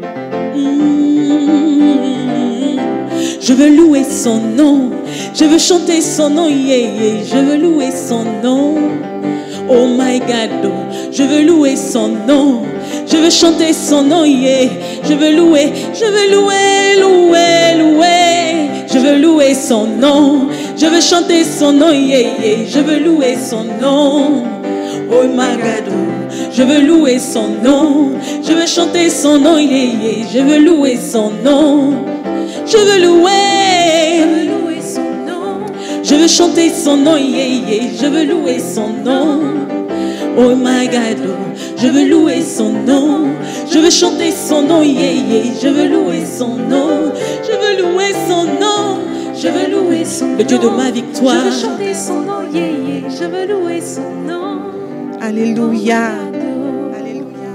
Mmh. Je veux louer son nom, je veux chanter son nom, yeah, yeah. Je veux louer son nom. Oh my God, oh. Je veux louer son nom, je veux chanter son nom, yeah. Je veux louer, je veux louer, louer, louer. Je veux louer son nom, je veux chanter son nom, yeah, yeah. Je veux louer son nom. Oh my God, oh. Je veux louer son nom, je veux chanter son nom, yeah, yeah. Je veux louer son nom, je veux louer, je veux louer son nom. Je veux chanter son nom, yeah, yeah. Je veux louer son nom. Oh my God, oh. Je veux louer son nom, je veux chanter son nom, yeah, yeah. Je veux louer son nom, je veux louer son nom, je veux louer son nom, le Dieu de ma victoire. Je veux chanter son nom, yeah, yeah. Je veux louer son nom. Alléluia. Alléluia.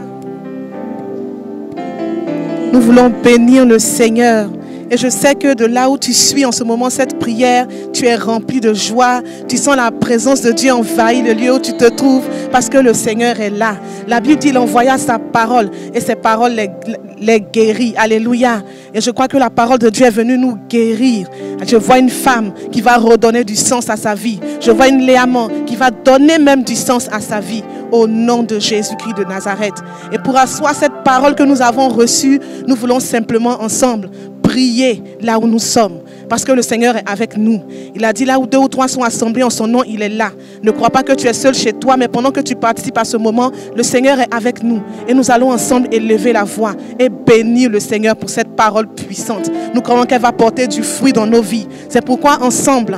Nous voulons bénir le Seigneur. Et je sais que de là où tu suis en ce moment, cette prière, tu es rempli de joie. Tu sens la présence de Dieu envahir le lieu où tu te trouves parce que le Seigneur est là. La Bible dit qu'il envoya sa parole et ses paroles les, les guérit. Alléluia. Et je crois que la parole de Dieu est venue nous guérir. Je vois une femme qui va redonner du sens à sa vie. Je vois une Léaman qui va donner même du sens à sa vie au nom de Jésus-Christ de Nazareth. Et pour asseoir cette parole que nous avons reçue, nous voulons simplement ensemble prier là où nous sommes. Parce que le Seigneur est avec nous. Il a dit là où deux ou trois sont assemblés en son nom, il est là. Ne crois pas que tu es seul chez toi, mais pendant que tu participes à ce moment, le Seigneur est avec nous. Et nous allons ensemble élever la voix et bénir le Seigneur pour cette parole puissante. Nous croyons qu'elle va porter du fruit dans nos vies. C'est pourquoi ensemble,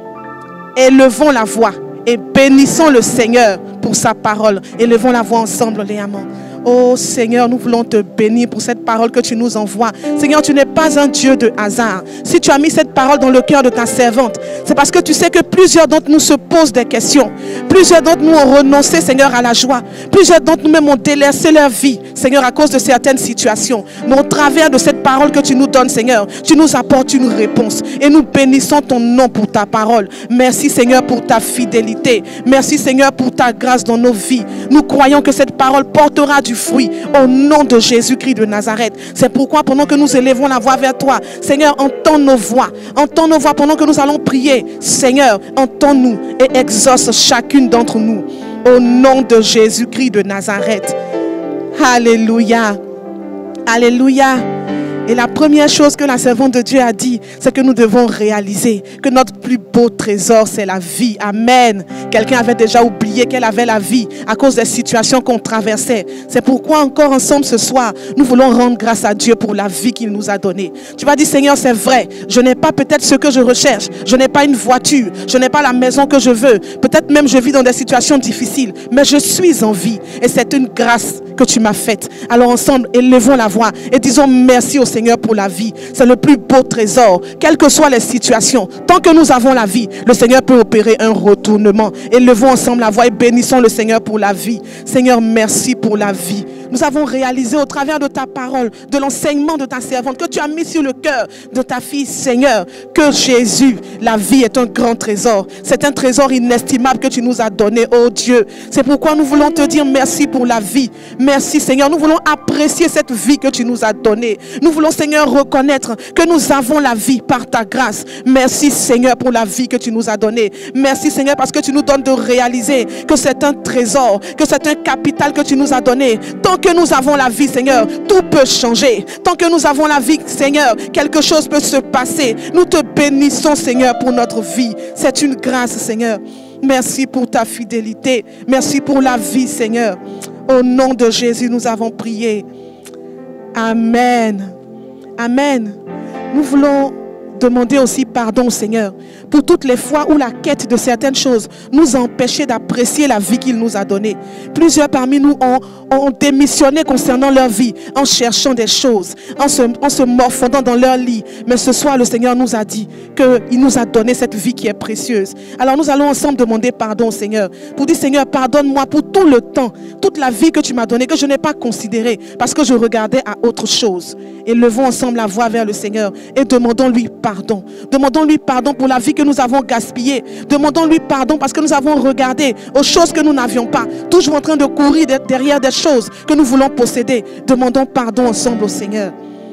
élevons la voix et bénissons le Seigneur pour sa parole. Élevons la voix ensemble, les amants. Oh Seigneur, nous voulons te bénir pour cette parole que tu nous envoies. Seigneur, tu n'es pas un Dieu de hasard. Si tu as mis cette parole dans le cœur de ta servante, c'est parce que tu sais que plusieurs d'entre nous se posent des questions. Plusieurs d'entre nous ont renoncé, Seigneur, à la joie. Plusieurs d'entre nous même ont délaissé leur vie, Seigneur, à cause de certaines situations. Mais au travers de cette parole que tu nous donnes, Seigneur, tu nous apportes une réponse. Et nous bénissons ton nom pour ta parole. Merci, Seigneur, pour ta fidélité. Merci, Seigneur, pour ta grâce dans nos vies. Nous croyons que cette parole portera du fruit au nom de Jésus-Christ de Nazareth. C'est pourquoi pendant que nous élevons la voix vers toi, Seigneur, entends nos voix. Entends nos voix pendant que nous allons prier. Seigneur, entends-nous et exauce chacune d'entre nous. Au nom de Jésus-Christ de Nazareth. Alléluia. Alléluia. Et la première chose que la servante de Dieu a dit, c'est que nous devons réaliser que notre plus beau trésor, c'est la vie. Amen. Quelqu'un avait déjà oublié qu'elle avait la vie à cause des situations qu'on traversait. C'est pourquoi encore ensemble ce soir, nous voulons rendre grâce à Dieu pour la vie qu'il nous a donnée. Tu vas dire, Seigneur, c'est vrai, je n'ai pas peut-être ce que je recherche. Je n'ai pas une voiture, je n'ai pas la maison que je veux. Peut-être même je vis dans des situations difficiles, mais je suis en vie. Et c'est une grâce que tu m'as faite. Alors ensemble, élevons la voix et disons merci au Seigneur. Seigneur, pour la vie. C'est le plus beau trésor. Quelles que soient les situations, tant que nous avons la vie, le Seigneur peut opérer un retournement. Élevons ensemble la voix et bénissons le Seigneur pour la vie. Seigneur, merci pour la vie. Nous avons réalisé au travers de ta parole, de l'enseignement de ta servante, que tu as mis sur le cœur de ta fille, Seigneur, que Jésus, la vie est un grand trésor. C'est un trésor inestimable que tu nous as donné, oh Dieu. C'est pourquoi nous voulons te dire merci pour la vie. Merci, Seigneur. Nous voulons apprécier cette vie que tu nous as donnée. Nous voulons, Seigneur, reconnaître que nous avons la vie par ta grâce. Merci, Seigneur, pour la vie que tu nous as donnée. Merci, Seigneur, parce que tu nous donnes de réaliser que c'est un trésor, que c'est un capital que tu nous as donné. Tant que nous avons la vie, Seigneur, tout peut changer. Tant que nous avons la vie, Seigneur, quelque chose peut se passer. Nous te bénissons, Seigneur, pour notre vie. C'est une grâce, Seigneur. Merci pour ta fidélité. Merci pour la vie, Seigneur. Au nom de Jésus, nous avons prié. Amen. Amen. Nous voulons demander aussi pardon au Seigneur pour toutes les fois où la quête de certaines choses nous a empêchés d'apprécier la vie qu'il nous a donnée. Plusieurs parmi nous ont, ont démissionné concernant leur vie en cherchant des choses, en se, en se morfondant dans leur lit. Mais ce soir, le Seigneur nous a dit qu'il nous a donné cette vie qui est précieuse. Alors nous allons ensemble demander pardon au Seigneur pour dire, Seigneur, pardonne-moi pour tout le temps, toute la vie que tu m'as donnée, que je n'ai pas considérée parce que je regardais à autre chose. Et levons ensemble la voix vers le Seigneur et demandons-lui pardon. pardon. Demandons-lui pardon pour la vie que nous avons gaspillée. Demandons-lui pardon parce que nous avons regardé aux choses que nous n'avions pas. Toujours en train de courir derrière des choses que nous voulons posséder. Demandons pardon ensemble au Seigneur.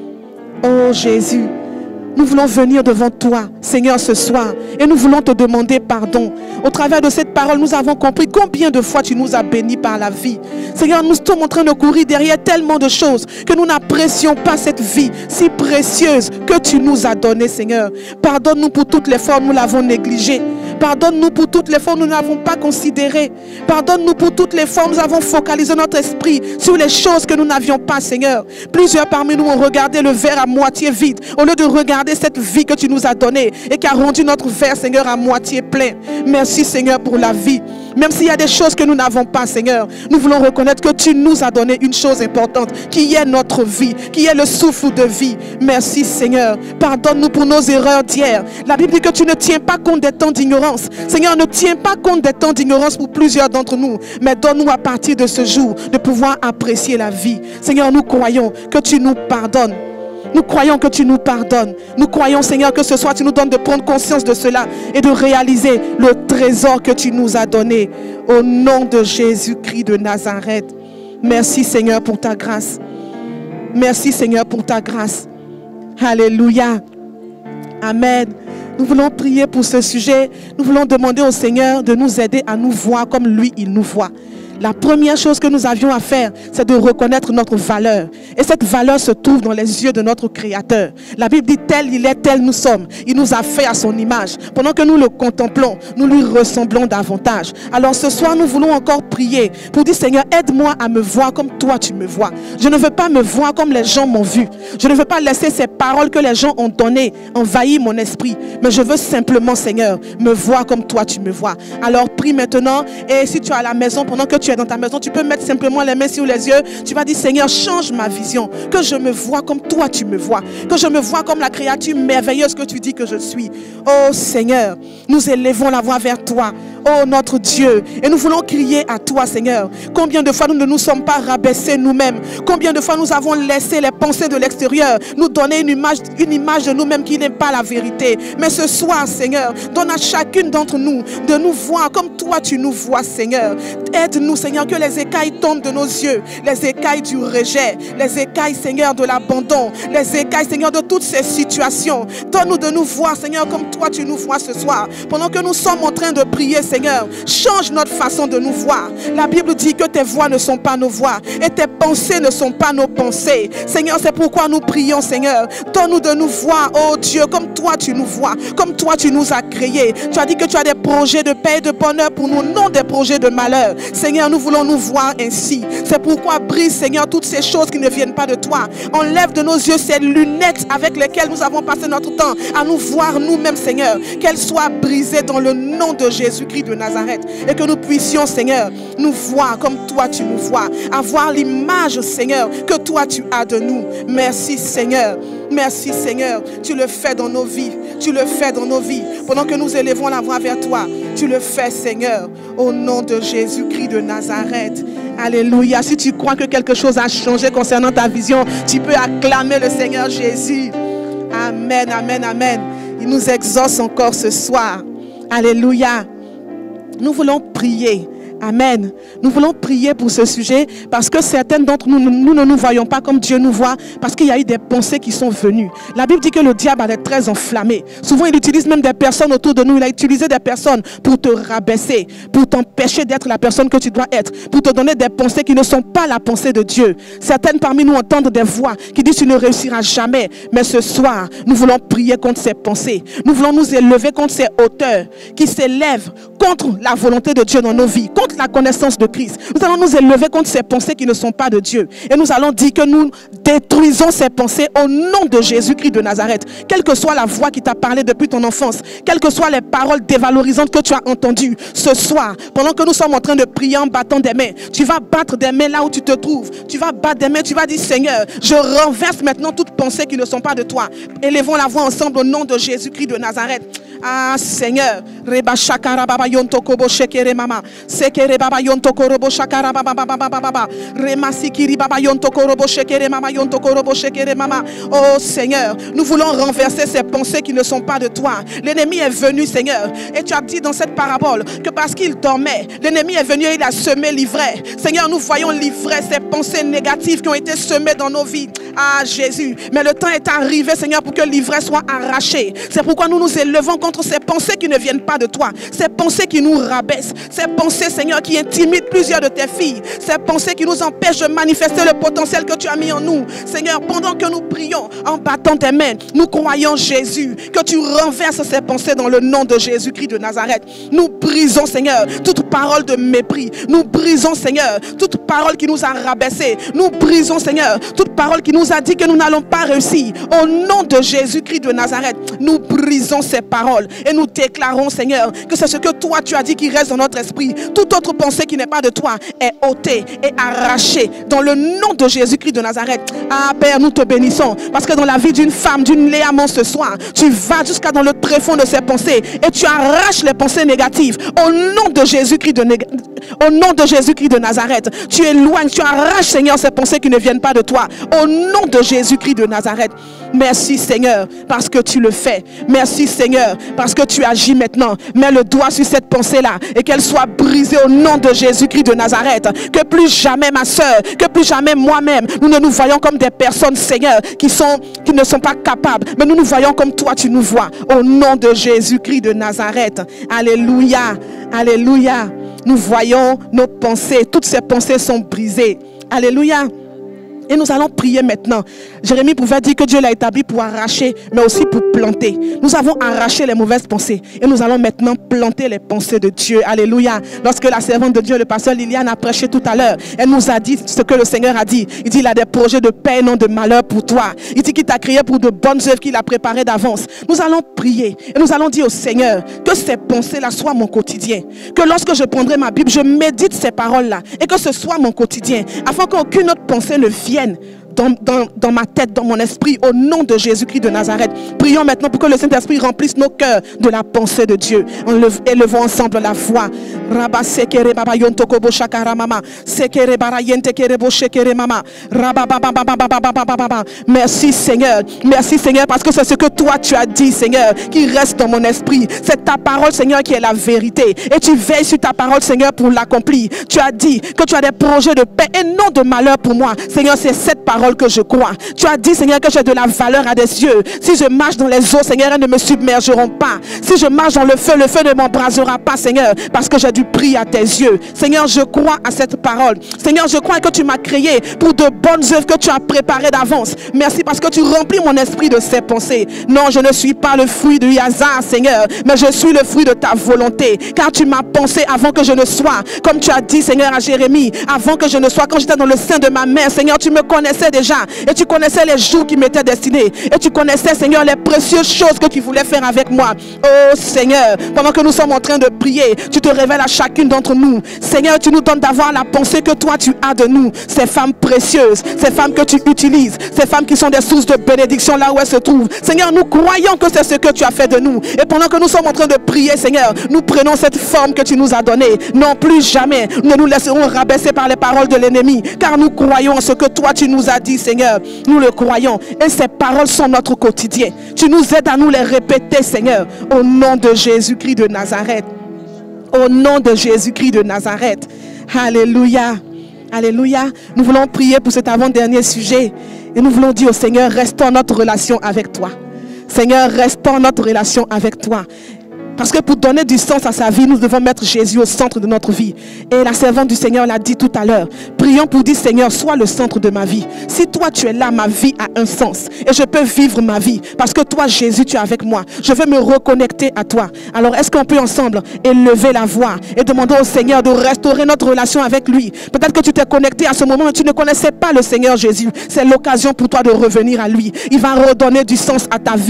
Oh Jésus, nous voulons venir devant toi, Seigneur, ce soir. Et nous voulons te demander pardon. Au travers de cette parole, nous avons compris combien de fois tu nous as bénis par la vie. Seigneur, nous sommes en train de courir derrière tellement de choses que nous n'apprécions pas cette vie si précieuse que tu nous as donnée, Seigneur. Pardonne-nous pour toutes les fois où nous l'avons négligée. Pardonne-nous pour toutes les fois où nous n'avons pas considéré. Pardonne-nous pour toutes les fois où nous avons focalisé notre esprit sur les choses que nous n'avions pas, Seigneur. Plusieurs parmi nous ont regardé le verre à moitié vide au lieu de regarder cette vie que tu nous as donnée et qui a rendu notre verre, Seigneur, à moitié plein. Merci, Seigneur, pour la vie. Même s'il y a des choses que nous n'avons pas, Seigneur, nous voulons reconnaître que tu nous as donné une chose importante, qui est notre vie, qui est le souffle de vie. Merci, Seigneur. Pardonne-nous pour nos erreurs d'hier. La Bible dit que tu ne tiens pas compte des temps d'ignorance. Seigneur, ne tiens pas compte des temps d'ignorance pour plusieurs d'entre nous, mais donne-nous à partir de ce jour de pouvoir apprécier la vie. Seigneur, nous croyons que tu nous pardonnes. Nous croyons que tu nous pardonnes. Nous croyons, Seigneur, que ce soir tu nous donnes de prendre conscience de cela et de réaliser le trésor que tu nous as donné. Au nom de Jésus-Christ de Nazareth. Merci, Seigneur, pour ta grâce. Merci, Seigneur, pour ta grâce. Alléluia. Amen. Nous voulons prier pour ce sujet. Nous voulons demander au Seigneur de nous aider à nous voir comme lui, il nous voit. La première chose que nous avions à faire, c'est de reconnaître notre valeur. Et cette valeur se trouve dans les yeux de notre Créateur. La Bible dit tel il est, tel nous sommes. Il nous a fait à son image. Pendant que nous le contemplons, nous lui ressemblons davantage. Alors ce soir, nous voulons encore prier pour dire Seigneur, aide-moi à me voir comme toi tu me vois. Je ne veux pas me voir comme les gens m'ont vu. Je ne veux pas laisser ces paroles que les gens ont données envahir mon esprit. Mais je veux simplement, Seigneur, me voir comme toi tu me vois. Alors prie maintenant. Et si tu es à la maison, pendant que tu es dans ta maison, tu peux mettre simplement les mains sur les yeux. Tu vas dire Seigneur, change ma vision. Que je me vois comme toi tu me vois. Que je me vois comme la créature merveilleuse que tu dis que je suis. Oh Seigneur, nous élevons la voix vers toi. Oh notre Dieu, et nous voulons crier à toi, Seigneur. Combien de fois nous ne nous sommes pas rabaissés nous-mêmes? Combien de fois nous avons laissé les pensées de l'extérieur nous donner une image, une image de nous-mêmes qui n'est pas la vérité? Mais ce soir, Seigneur, donne à chacune d'entre nous de nous voir comme toi tu nous vois, Seigneur. Aide-nous, Seigneur, que les écailles tombent de nos yeux, les écailles du rejet, les écailles, Seigneur, de l'abandon, les écailles, Seigneur, de toutes ces situations. Donne-nous de nous voir, Seigneur, comme toi tu nous vois ce soir. Pendant que nous sommes en train de prier, Seigneur, change notre façon de nous voir. La Bible dit que tes voix ne sont pas nos voix et tes pensées ne sont pas nos pensées. Seigneur, c'est pourquoi nous prions, Seigneur. Donne-nous de nous voir, oh Dieu, comme toi tu nous vois, comme toi tu nous as créés. Tu as dit que tu as des projets de paix et de bonheur pour nous, non des projets de malheur. Seigneur, nous voulons nous voir ainsi. C'est pourquoi brise, Seigneur, toutes ces choses qui ne viennent pas de toi. Enlève de nos yeux ces lunettes avec lesquelles nous avons passé notre temps à nous voir nous-mêmes, Seigneur. Qu'elles soient brisées dans le nom de Jésus-Christ de Nazareth. Et que nous puissions, Seigneur, nous voir comme toi tu nous vois. Avoir l'image, Seigneur, que toi tu as de nous. Merci, Seigneur. Merci, Seigneur. Tu le fais dans nos vies. Tu le fais dans nos vies. Pendant que nous élevons la voix vers toi, tu le fais, Seigneur. Au nom de Jésus-Christ de Nazareth. Alléluia. Si tu crois que quelque chose a changé concernant ta vision, tu peux acclamer le Seigneur Jésus. Amen, amen, amen. Il nous exauce encore ce soir. Alléluia. Nous voulons prier. Amen. Nous voulons prier pour ce sujet parce que certaines d'entre nous, nous ne nous voyons pas comme Dieu nous voit parce qu'il y a eu des pensées qui sont venues. La Bible dit que le diable est très enflammé. Souvent, il utilise même des personnes autour de nous. Il a utilisé des personnes pour te rabaisser, pour t'empêcher d'être la personne que tu dois être, pour te donner des pensées qui ne sont pas la pensée de Dieu. Certaines parmi nous entendent des voix qui disent tu ne réussiras jamais. Mais ce soir, nous voulons prier contre ces pensées. Nous voulons nous élever contre ces hauteurs qui s'élèvent contre la volonté de Dieu dans nos vies, contre la connaissance de Christ. Nous allons nous élever contre ces pensées qui ne sont pas de Dieu. Et nous allons dire que nous détruisons ces pensées au nom de Jésus-Christ de Nazareth. Quelle que soit la voix qui t'a parlé depuis ton enfance, quelles que soient les paroles dévalorisantes que tu as entendues ce soir, pendant que nous sommes en train de prier en battant des mains, tu vas battre des mains là où tu te trouves. Tu vas battre des mains, tu vas dire Seigneur, je renverse maintenant toutes pensées qui ne sont pas de toi. Élevons la voix ensemble au nom de Jésus-Christ de Nazareth. Ah Seigneur, Reba Shakara Baba Yonto Kobo Shekere Mama, Sekere Baba Yonto Korobo Shakara Baba Baba Baba Baba, Remasikiri Baba Yonto Korobo Shekere Mama Yonto Korobo Shekere Mama. Oh Seigneur, nous voulons renverser ces pensées qui ne sont pas de toi. L'ennemi est venu, Seigneur, et tu as dit dans cette parabole que parce qu'il dormait, l'ennemi est venu et il a semé l'ivraie. Seigneur, nous voyons l'ivraie, ces pensées négatives qui ont été semées dans nos vies. Ah Jésus, mais le temps est arrivé, Seigneur, pour que l'ivraie soit arrachée. C'est pourquoi nous nous élevons contre ces pensées qui ne viennent pas de toi, ces pensées qui nous rabaissent, ces pensées, Seigneur, qui intimident plusieurs de tes filles, ces pensées qui nous empêchent de manifester le potentiel que tu as mis en nous. Seigneur, pendant que nous prions en battant tes mains, nous croyons, Jésus, que tu renverses ces pensées dans le nom de Jésus-Christ de Nazareth. Nous brisons, Seigneur, toute parole de mépris. Nous brisons, Seigneur, toute parole qui nous a rabaissés. Nous brisons, Seigneur, toute parole qui nous a dit que nous n'allons pas réussir. Au nom de Jésus-Christ de Nazareth, nous brisons ces paroles et nous déclarons, Seigneur, que c'est ce que toi tu as dit qui reste dans notre esprit. Toute autre pensée qui n'est pas de toi est ôtée et arrachée dans le nom de Jésus-Christ de Nazareth. Ah Père, nous te bénissons parce que dans la vie d'une femme, d'une Léamon ce soir, tu vas jusqu'à dans le tréfonds de ses pensées et tu arraches les pensées négatives au nom de Jésus-Christ de, au nom de Jésus-Christ de Nazareth. Tu éloignes, tu arraches, Seigneur, ces pensées qui ne viennent pas de toi au nom de Jésus-Christ de Nazareth. Merci, Seigneur, parce que tu le fais. Merci, Seigneur, parce que tu agis maintenant. Mets le doigt sur cette pensée-là et qu'elle soit brisée au nom de Jésus-Christ de Nazareth. Que plus jamais, ma soeur, que plus jamais moi-même, nous ne nous voyons comme des personnes, Seigneur, qui, sont, qui ne sont pas capables, mais nous nous voyons comme toi, tu nous vois. Au nom de Jésus-Christ de Nazareth. Alléluia, alléluia. Nous voyons nos pensées, toutes ces pensées sont brisées. Alléluia. Et nous allons prier maintenant. Jérémie pouvait dire que Dieu l'a établi pour arracher, mais aussi pour planter. Nous avons arraché les mauvaises pensées et nous allons maintenant planter les pensées de Dieu. Alléluia. Lorsque la servante de Dieu, le pasteur Liliane, a prêché tout à l'heure, elle nous a dit ce que le Seigneur a dit. Il dit il a des projets de paix, non de malheur pour toi. Il dit qu'il t'a créé pour de bonnes œuvres qu'il a préparées d'avance. Nous allons prier et nous allons dire au Seigneur que ces pensées-là soient mon quotidien. Que lorsque je prendrai ma Bible, je médite ces paroles-là et que ce soit mon quotidien, afin qu'aucune autre pensée ne vienne Dans, dans, dans ma tête, dans mon esprit, au nom de Jésus-Christ de Nazareth. Prions maintenant pour que le Saint-Esprit remplisse nos cœurs de la pensée de Dieu. Élevons ensemble la voix. Rabba sekere baba yonto kobo shakara mama. Sekere bara yente kere bo shekere mama. Rabba baba baba baba baba baba. Merci Seigneur. Merci Seigneur parce que c'est ce que toi tu as dit, Seigneur, qui reste dans mon esprit. C'est ta parole, Seigneur, qui est la vérité. Et tu veilles sur ta parole, Seigneur, pour l'accomplir. Tu as dit que tu as des projets de paix et non de malheur pour moi. Seigneur, c'est cette parole que je crois. Tu as dit, Seigneur, que j'ai de la valeur à des yeux. Si je marche dans les eaux, Seigneur, elles ne me submergeront pas. Si je marche dans le feu, le feu ne m'embrasera pas, Seigneur, parce que j'ai du prix à tes yeux. Seigneur, je crois à cette parole. Seigneur, je crois que tu m'as créé pour de bonnes œuvres que tu as préparées d'avance. Merci parce que tu remplis mon esprit de ces pensées. Non, je ne suis pas le fruit du hasard, Seigneur, mais je suis le fruit de ta volonté, car tu m'as pensé avant que je ne sois. Comme tu as dit, Seigneur, à Jérémie, avant que je ne sois, quand j'étais dans le sein de ma mère, Seigneur, tu me connaissais déjà et tu connaissais les jours qui m'étaient destinés et tu connaissais, Seigneur, les précieuses choses que tu voulais faire avec moi. Oh Seigneur, pendant que nous sommes en train de prier, tu te révèles à chacune d'entre nous. Seigneur, tu nous donnes d'avoir la pensée que toi tu as de nous, ces femmes précieuses, ces femmes que tu utilises, ces femmes qui sont des sources de bénédiction là où elles se trouvent. Seigneur, nous croyons que c'est ce que tu as fait de nous et pendant que nous sommes en train de prier, Seigneur, nous prenons cette forme que tu nous as donnée. Non, plus jamais nous nous laisserons rabaisser par les paroles de l'ennemi, car nous croyons en ce que toi tu nous as dit, Seigneur. Nous le croyons et ces paroles sont notre quotidien. Tu nous aides à nous les répéter, Seigneur, au nom de Jésus-Christ de Nazareth. Au nom de Jésus-Christ de Nazareth. Alléluia. Alléluia. Nous voulons prier pour cet avant-dernier sujet et nous voulons dire au Seigneur, restons notre relation avec toi. Seigneur, restons notre relation avec toi. Parce que pour donner du sens à sa vie, nous devons mettre Jésus au centre de notre vie. Et la servante du Seigneur l'a dit tout à l'heure. Prions pour dire, Seigneur, sois le centre de ma vie. Si toi tu es là, ma vie a un sens. Et je peux vivre ma vie. Parce que toi, Jésus, tu es avec moi. Je veux me reconnecter à toi. Alors, est-ce qu'on peut ensemble élever la voix et demander au Seigneur de restaurer notre relation avec lui? Peut-être que tu t'es connecté à ce moment et tu ne connaissais pas le Seigneur Jésus. C'est l'occasion pour toi de revenir à lui. Il va redonner du sens à ta vie.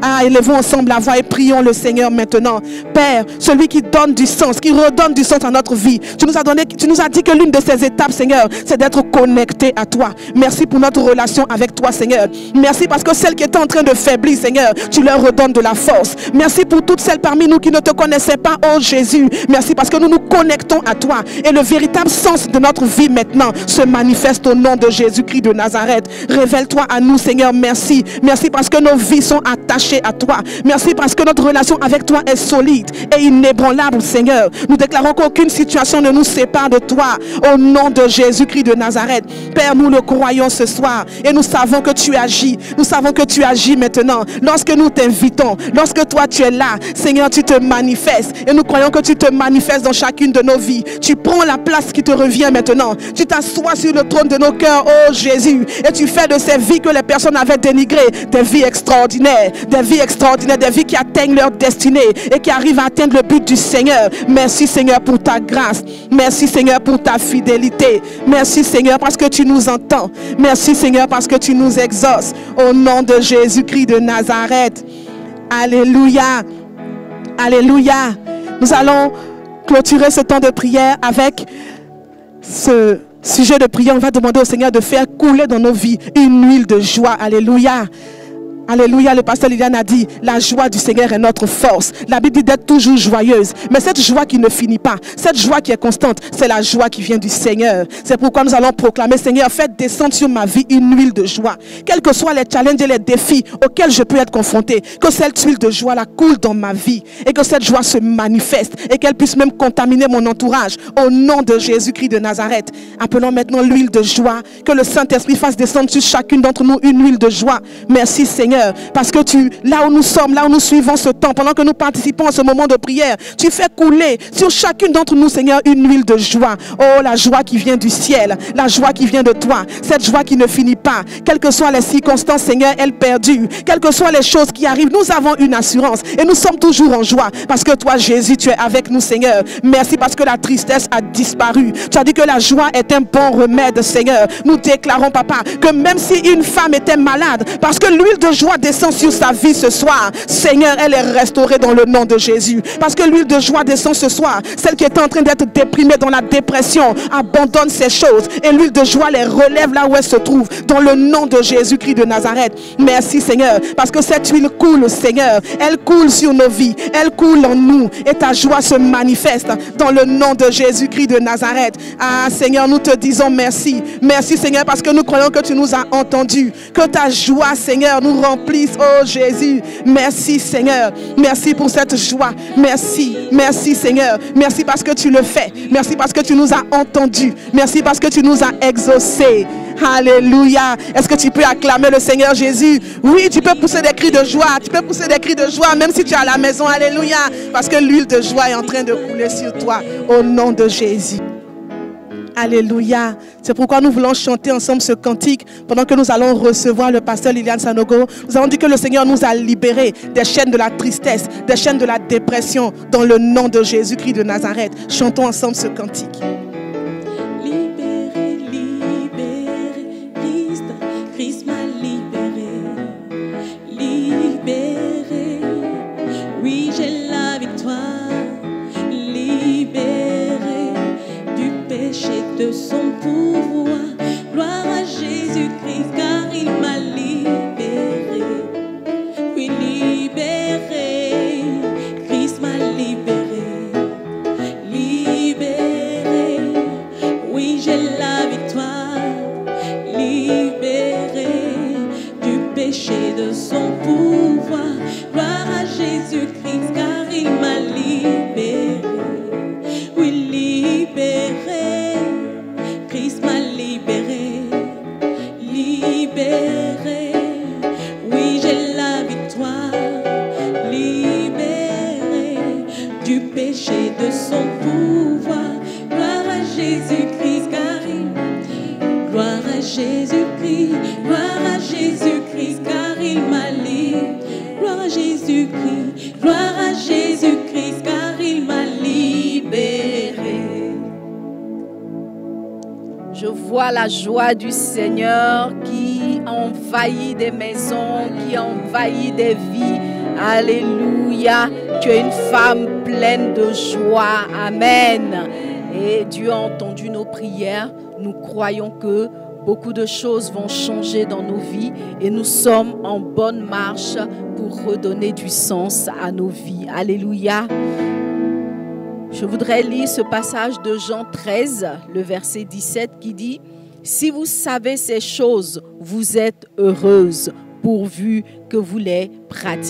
Ah, élevons ensemble la voix et prions le Seigneur maintenant. Père, celui qui donne du sens, qui redonne du sens à notre vie. Tu nous as donné, tu nous as dit que l'une de ces étapes, Seigneur, c'est d'être connecté à toi. Merci pour notre relation avec toi, Seigneur. Merci parce que celles qui étaient en train de faiblir, Seigneur, tu leur redonnes de la force. Merci pour toutes celles parmi nous qui ne te connaissaient pas, oh Jésus. Merci parce que nous nous connectons à toi. Et le véritable sens de notre vie maintenant se manifeste au nom de Jésus-Christ de Nazareth. Révèle-toi à nous, Seigneur. Merci. Merci parce que nos vies sont attachées à toi. Merci parce que notre relation avec toi est solide et inébranlable, Seigneur. Nous déclarons qu'aucune situation ne nous sépare de toi. Au nom de Jésus-Christ de Nazareth. Père, nous le croyons ce soir et nous savons que tu agis. Nous savons que tu agis maintenant. Lorsque nous t'invitons, lorsque toi tu es là, Seigneur, tu te manifestes. Et nous croyons que tu te manifestes dans chacune de nos vies. Tu prends la place qui te revient maintenant. Tu t'assois sur le trône de nos cœurs, oh Jésus. Et tu fais de ces vies que les personnes avaient dénigrées des vies extraordinaires. Des vies extraordinaires, des vies qui atteignent leur destinée et qui arrivent à atteindre le but du Seigneur. Merci Seigneur pour ta grâce. Merci Seigneur pour ta fidélité. Merci Seigneur parce que tu nous entends. Merci Seigneur parce que tu nous exauces. Au nom de Jésus-Christ de Nazareth. Alléluia. Alléluia. Nous allons clôturer ce temps de prière avec ce sujet de prière. On va demander au Seigneur de faire couler dans nos vies une huile de joie. Alléluia. Alléluia, le pasteur Liliane a dit, la joie du Seigneur est notre force. La Bible dit d'être toujours joyeuse. Mais cette joie qui ne finit pas, cette joie qui est constante, c'est la joie qui vient du Seigneur. C'est pourquoi nous allons proclamer, Seigneur, faites descendre sur ma vie une huile de joie. Quels que soient les challenges et les défis auxquels je peux être confronté, que cette huile de joie-là coule dans ma vie et que cette joie se manifeste et qu'elle puisse même contaminer mon entourage. Au nom de Jésus-Christ de Nazareth, appelons maintenant l'huile de joie. Que le Saint-Esprit fasse descendre sur chacune d'entre nous une huile de joie. Merci Seigneur. Parce que tu, là où nous sommes, là où nous suivons ce temps, pendant que nous participons à ce moment de prière, tu fais couler sur chacune d'entre nous, Seigneur, une huile de joie. Oh, la joie qui vient du ciel, la joie qui vient de toi, cette joie qui ne finit pas. Quelles que soient les circonstances, Seigneur, elles perdurent. Quelles que soient les choses qui arrivent, nous avons une assurance et nous sommes toujours en joie. Parce que toi, Jésus, tu es avec nous, Seigneur. Merci parce que la tristesse a disparu. Tu as dit que la joie est un bon remède, Seigneur. Nous déclarons, Papa, que même si une femme était malade, parce que l'huile de joie descend sur sa vie ce soir, Seigneur, elle est restaurée dans le nom de Jésus. Parce que l'huile de joie descend ce soir. Celle qui est en train d'être déprimée dans la dépression abandonne ces choses et l'huile de joie les relève là où elle se trouve dans le nom de Jésus-Christ de Nazareth. Merci Seigneur, parce que cette huile coule, Seigneur, elle coule sur nos vies, elle coule en nous et ta joie se manifeste dans le nom de Jésus-Christ de Nazareth. Ah Seigneur, nous te disons merci. Merci Seigneur, parce que nous croyons que tu nous as entendus, que ta joie, Seigneur, nous remplisse, oh Jésus. Merci Seigneur, merci pour cette joie. Merci, merci Seigneur, merci parce que tu le fais. Merci parce que tu nous as entendus. Merci parce que tu nous as exaucés. Alléluia. Est-ce que tu peux acclamer le Seigneur Jésus? Oui, tu peux pousser des cris de joie. Tu peux pousser des cris de joie même si tu es à la maison. Alléluia. Parce que l'huile de joie est en train de couler sur toi au nom de Jésus. Alléluia. C'est pourquoi nous voulons chanter ensemble ce cantique pendant que nous allons recevoir le pasteur Liliane Sanogo. Nous avons dit que le Seigneur nous a libérés des chaînes de la tristesse, des chaînes de la dépression dans le nom de Jésus-Christ de Nazareth. Chantons ensemble ce cantique. Libéré, libéré, Christ, Christ m'a libéré, libéré, oui j'ai la victoire, libéré du péché de son pouvoir, gloire à Jésus-Christ car il m'a libéré, oui libéré, Christ m'a libéré, libéré, oui j'ai la victoire, libéré du péché de son pouvoir, gloire à Jésus-Christ car il m'a libéré, oui libéré, Christ m'a libéré, libéré, oui j'ai la victoire, libéré du péché de son pouvoir, gloire à Jésus-Christ car il m'a libéré, gloire à Jésus-Christ, gloire à Jésus-Christ car il m'a libéré, gloire à Jésus-Christ, gloire à Jésus-Christ car il m'a libéré. Je vois la joie du Seigneur qui en envahit des maisons, qui envahit des vies. Alléluia. Tu es une femme pleine de joie. Amen. Et Dieu a entendu nos prières. Nous croyons que beaucoup de choses vont changer dans nos vies et nous sommes en bonne marche pour redonner du sens à nos vies. Alléluia. Je voudrais lire ce passage de Jean treize, le verset dix-sept qui dit « Si vous savez ces choses, vous êtes heureuses, pourvu que vous les pratiquiez. »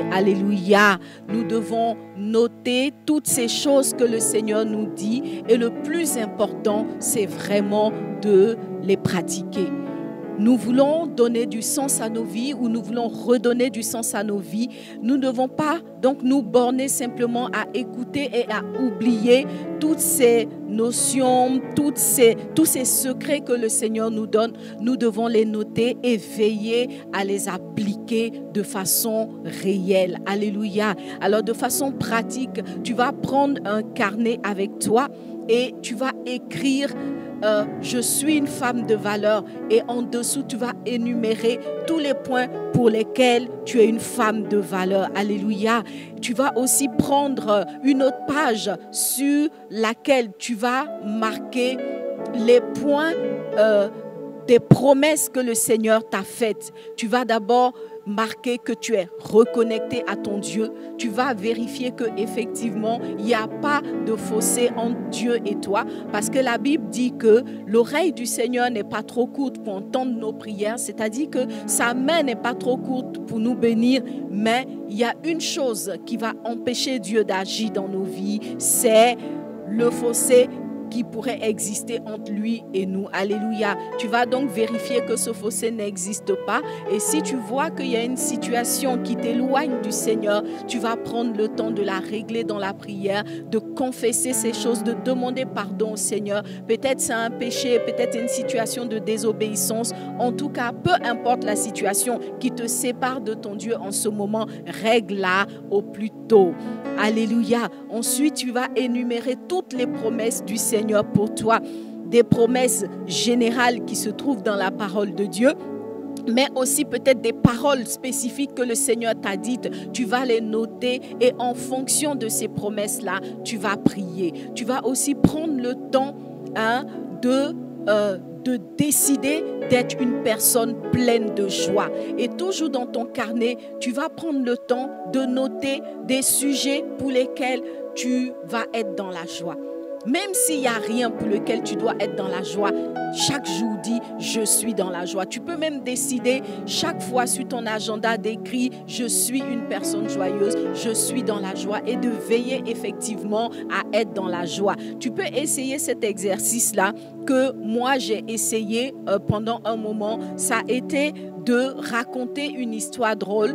Alléluia. Nous devons noter toutes ces choses que le Seigneur nous dit et le plus important, c'est vraiment de les pratiquer. Nous voulons donner du sens à nos vies ou nous voulons redonner du sens à nos vies. Nous ne devons pas donc nous borner simplement à écouter et à oublier toutes ces notions, toutes ces, tous ces secrets que le Seigneur nous donne. Nous devons les noter et veiller à les appliquer de façon réelle. Alléluia. Alors de façon pratique, tu vas prendre un carnet avec toi et tu vas écrire Euh, je suis une femme de valeur et en dessous tu vas énumérer tous les points pour lesquels tu es une femme de valeur. Alléluia. Tu vas aussi prendre une autre page sur laquelle tu vas marquer les points euh, des promesses que le Seigneur t'a faites. Tu vas d'abord marquer que tu es reconnecté à ton Dieu. Tu vas vérifier que effectivement il n'y a pas de fossé entre Dieu et toi, parce que la Bible dit que l'oreille du Seigneur n'est pas trop courte pour entendre nos prières, c'est-à-dire que sa main n'est pas trop courte pour nous bénir, mais il y a une chose qui va empêcher Dieu d'agir dans nos vies, c'est le fossé qui pourrait exister entre lui et nous. Alléluia. Tu vas donc vérifier que ce fossé n'existe pas. Et si tu vois qu'il y a une situation qui t'éloigne du Seigneur, tu vas prendre le temps de la régler dans la prière, de confesser ces choses, de demander pardon au Seigneur. Peut-être c'est un péché, peut-être une situation de désobéissance. En tout cas, peu importe la situation qui te sépare de ton Dieu en ce moment, règle-la au plus tôt. Alléluia. Ensuite, tu vas énumérer toutes les promesses du Seigneur pour toi, des promesses générales qui se trouvent dans la parole de Dieu, mais aussi peut-être des paroles spécifiques que le Seigneur t'a dites. Tu vas les noter et en fonction de ces promesses-là, tu vas prier. Tu vas aussi prendre le temps hein, de... Euh, de décider d'être une personne pleine de joie. Et toujours dans ton carnet, tu vas prendre le temps de noter des sujets pour lesquels tu vas être dans la joie. Même s'il n'y a rien pour lequel tu dois être dans la joie, chaque jour dis « je suis dans la joie ». Tu peux même décider chaque fois sur ton agenda d'écrire « je suis une personne joyeuse, je suis dans la joie » et de veiller effectivement à être dans la joie. Tu peux essayer cet exercice-là que moi j'ai essayé euh, pendant un moment. Ça a été de raconter une histoire drôle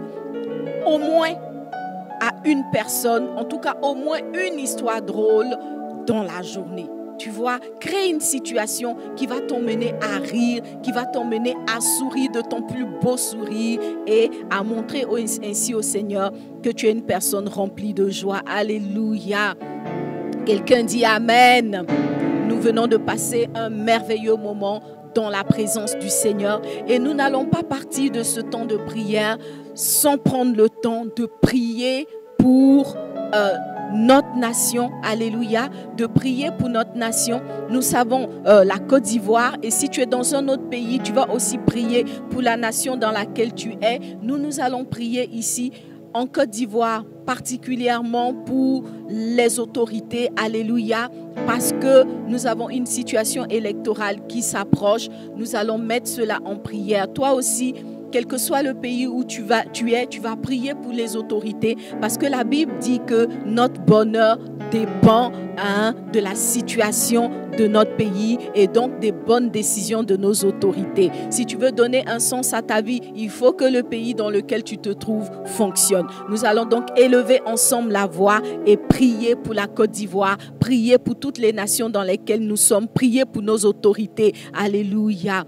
au moins à une personne, en tout cas au moins une histoire drôle dans la journée. Tu vois, crée une situation qui va t'emmener à rire, qui va t'emmener à sourire de ton plus beau sourire et à montrer ainsi au Seigneur que tu es une personne remplie de joie. Alléluia. Quelqu'un dit Amen. Nous venons de passer un merveilleux moment dans la présence du Seigneur et nous n'allons pas partir de ce temps de prière sans prendre le temps de prier pour euh, notre nation, alléluia, de prier pour notre nation. Nous savons euh, la Côte d'Ivoire et si tu es dans un autre pays, tu vas aussi prier pour la nation dans laquelle tu es. Nous, nous allons prier ici en Côte d'Ivoire, particulièrement pour les autorités, alléluia, parce que nous avons une situation électorale qui s'approche. Nous allons mettre cela en prière. Toi aussi, quel que soit le pays où tu, vas, tu es, tu vas prier pour les autorités parce que la Bible dit que notre bonheur dépend hein, de la situation de notre pays et donc des bonnes décisions de nos autorités. Si tu veux donner un sens à ta vie, il faut que le pays dans lequel tu te trouves fonctionne. Nous allons donc élever ensemble la voix et prier pour la Côte d'Ivoire, prier pour toutes les nations dans lesquelles nous sommes, prier pour nos autorités. Alléluia.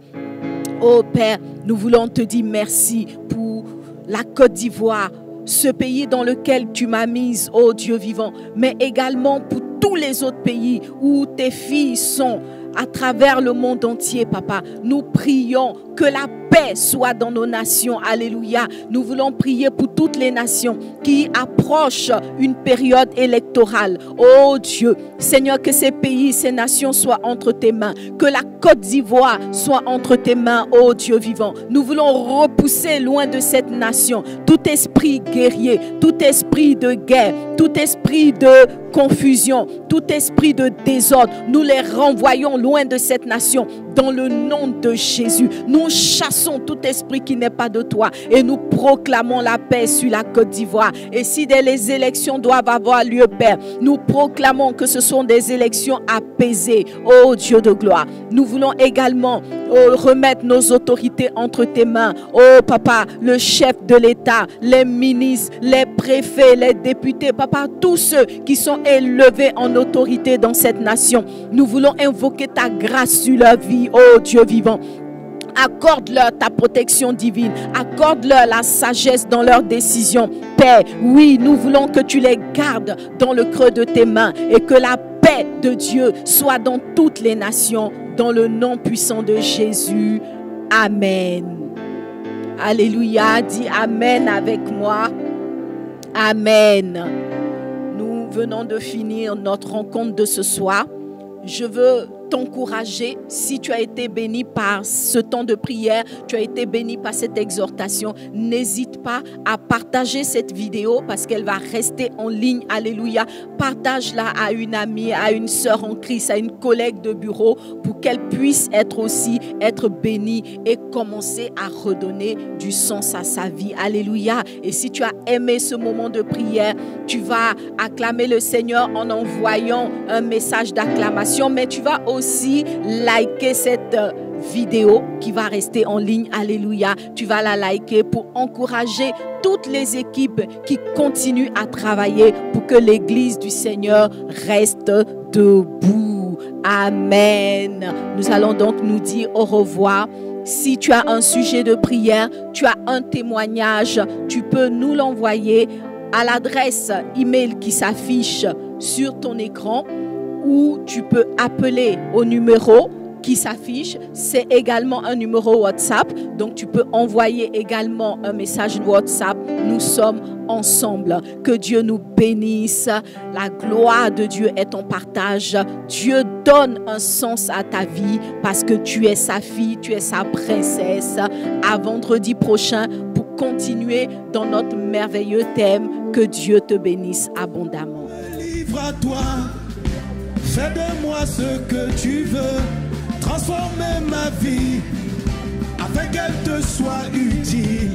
Oh Père, nous voulons te dire merci pour la Côte d'Ivoire, ce pays dans lequel tu m'as mise, oh Dieu vivant, mais également pour tous les autres pays où tes filles sont à travers le monde entier, papa. Nous prions que la paix soit dans nos nations. Alléluia. Nous voulons prier pour toutes les nations qui approchent une période électorale. Oh Dieu, Seigneur, que ces pays, ces nations soient entre tes mains. Que la Côte d'Ivoire soit entre tes mains, oh Dieu vivant. Nous voulons repousser loin de cette nation tout esprit guerrier, tout esprit de guerre, tout esprit de confusion, tout esprit de désordre. Nous les renvoyons loin de cette nation dans le nom de Jésus. Nous chassons tout esprit qui n'est pas de toi et nous proclamons la paix sur la Côte d'Ivoire. Et si des les élections doivent avoir lieu, Père, nous proclamons que ce sont des élections apaisées, oh Dieu de gloire. Nous voulons également oh, remettre nos autorités entre tes mains. Oh Papa, le chef de l'État, les ministres, les préfets, les députés, Papa, tous ceux qui sont élevés en autorité dans cette nation. Nous voulons invoquer ta grâce sur leur vie, oh Dieu vivant. Accorde-leur ta protection divine. Accorde-leur la sagesse dans leurs décisions. Père, oui, nous voulons que tu les gardes dans le creux de tes mains et que la paix de Dieu soit dans toutes les nations, dans le nom puissant de Jésus. Amen. Alléluia. Dis Amen avec moi. Amen. Nous venons de finir notre rencontre de ce soir. Je veux t'encourager, si tu as été béni par ce temps de prière, tu as été béni par cette exhortation, n'hésite pas à partager cette vidéo parce qu'elle va rester en ligne. Alléluia. Partage-la à une amie, à une sœur en Christ, à une collègue de bureau pour qu'elle puisse être aussi, être bénie et commencer à redonner du sens à sa vie. Alléluia. Et si tu as aimé ce moment de prière, tu vas acclamer le Seigneur en envoyant un message d'acclamation, mais tu vas aussi aussi liker cette vidéo qui va rester en ligne. Alléluia. Tu vas la liker pour encourager toutes les équipes qui continuent à travailler pour que l'église du Seigneur reste debout. Amen. Nous allons donc nous dire au revoir. Si tu as un sujet de prière, tu as un témoignage, tu peux nous l'envoyer à l'adresse email qui s'affiche sur ton écran, ou tu peux appeler au numéro qui s'affiche. C'est également un numéro WhatsApp, donc tu peux envoyer également un message WhatsApp. Nous sommes ensemble. Que Dieu nous bénisse. La gloire de Dieu est en partage. Dieu donne un sens à ta vie parce que tu es sa fille, tu es sa princesse. À vendredi prochain pour continuer dans notre merveilleux thème. Que Dieu te bénisse abondamment. Livre à toi. Fais de moi ce que tu veux, transformer ma vie, afin qu'elle te soit utile.